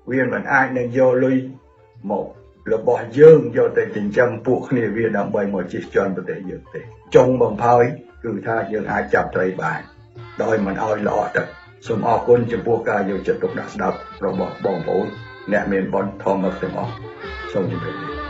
វាមិនអាចនឹងយកលុយមករបស់យើងយកទៅចិញ្ចឹមពួកគ្នាវាដើម្បីមកជិះជាន់ប្រទេសយើងទេចុងបំផុយគឺថាយើងអាចចាប់ត្រីបានដោយមិនឲ្យល្អទឹកសូមអរគុណចំពោះការយកចិត្តទុកដាក់ស្ដាប់របស់បងប្អូនអ្នកមានបុណ្យធម្មទាំងអស់សូមជម្រាបលា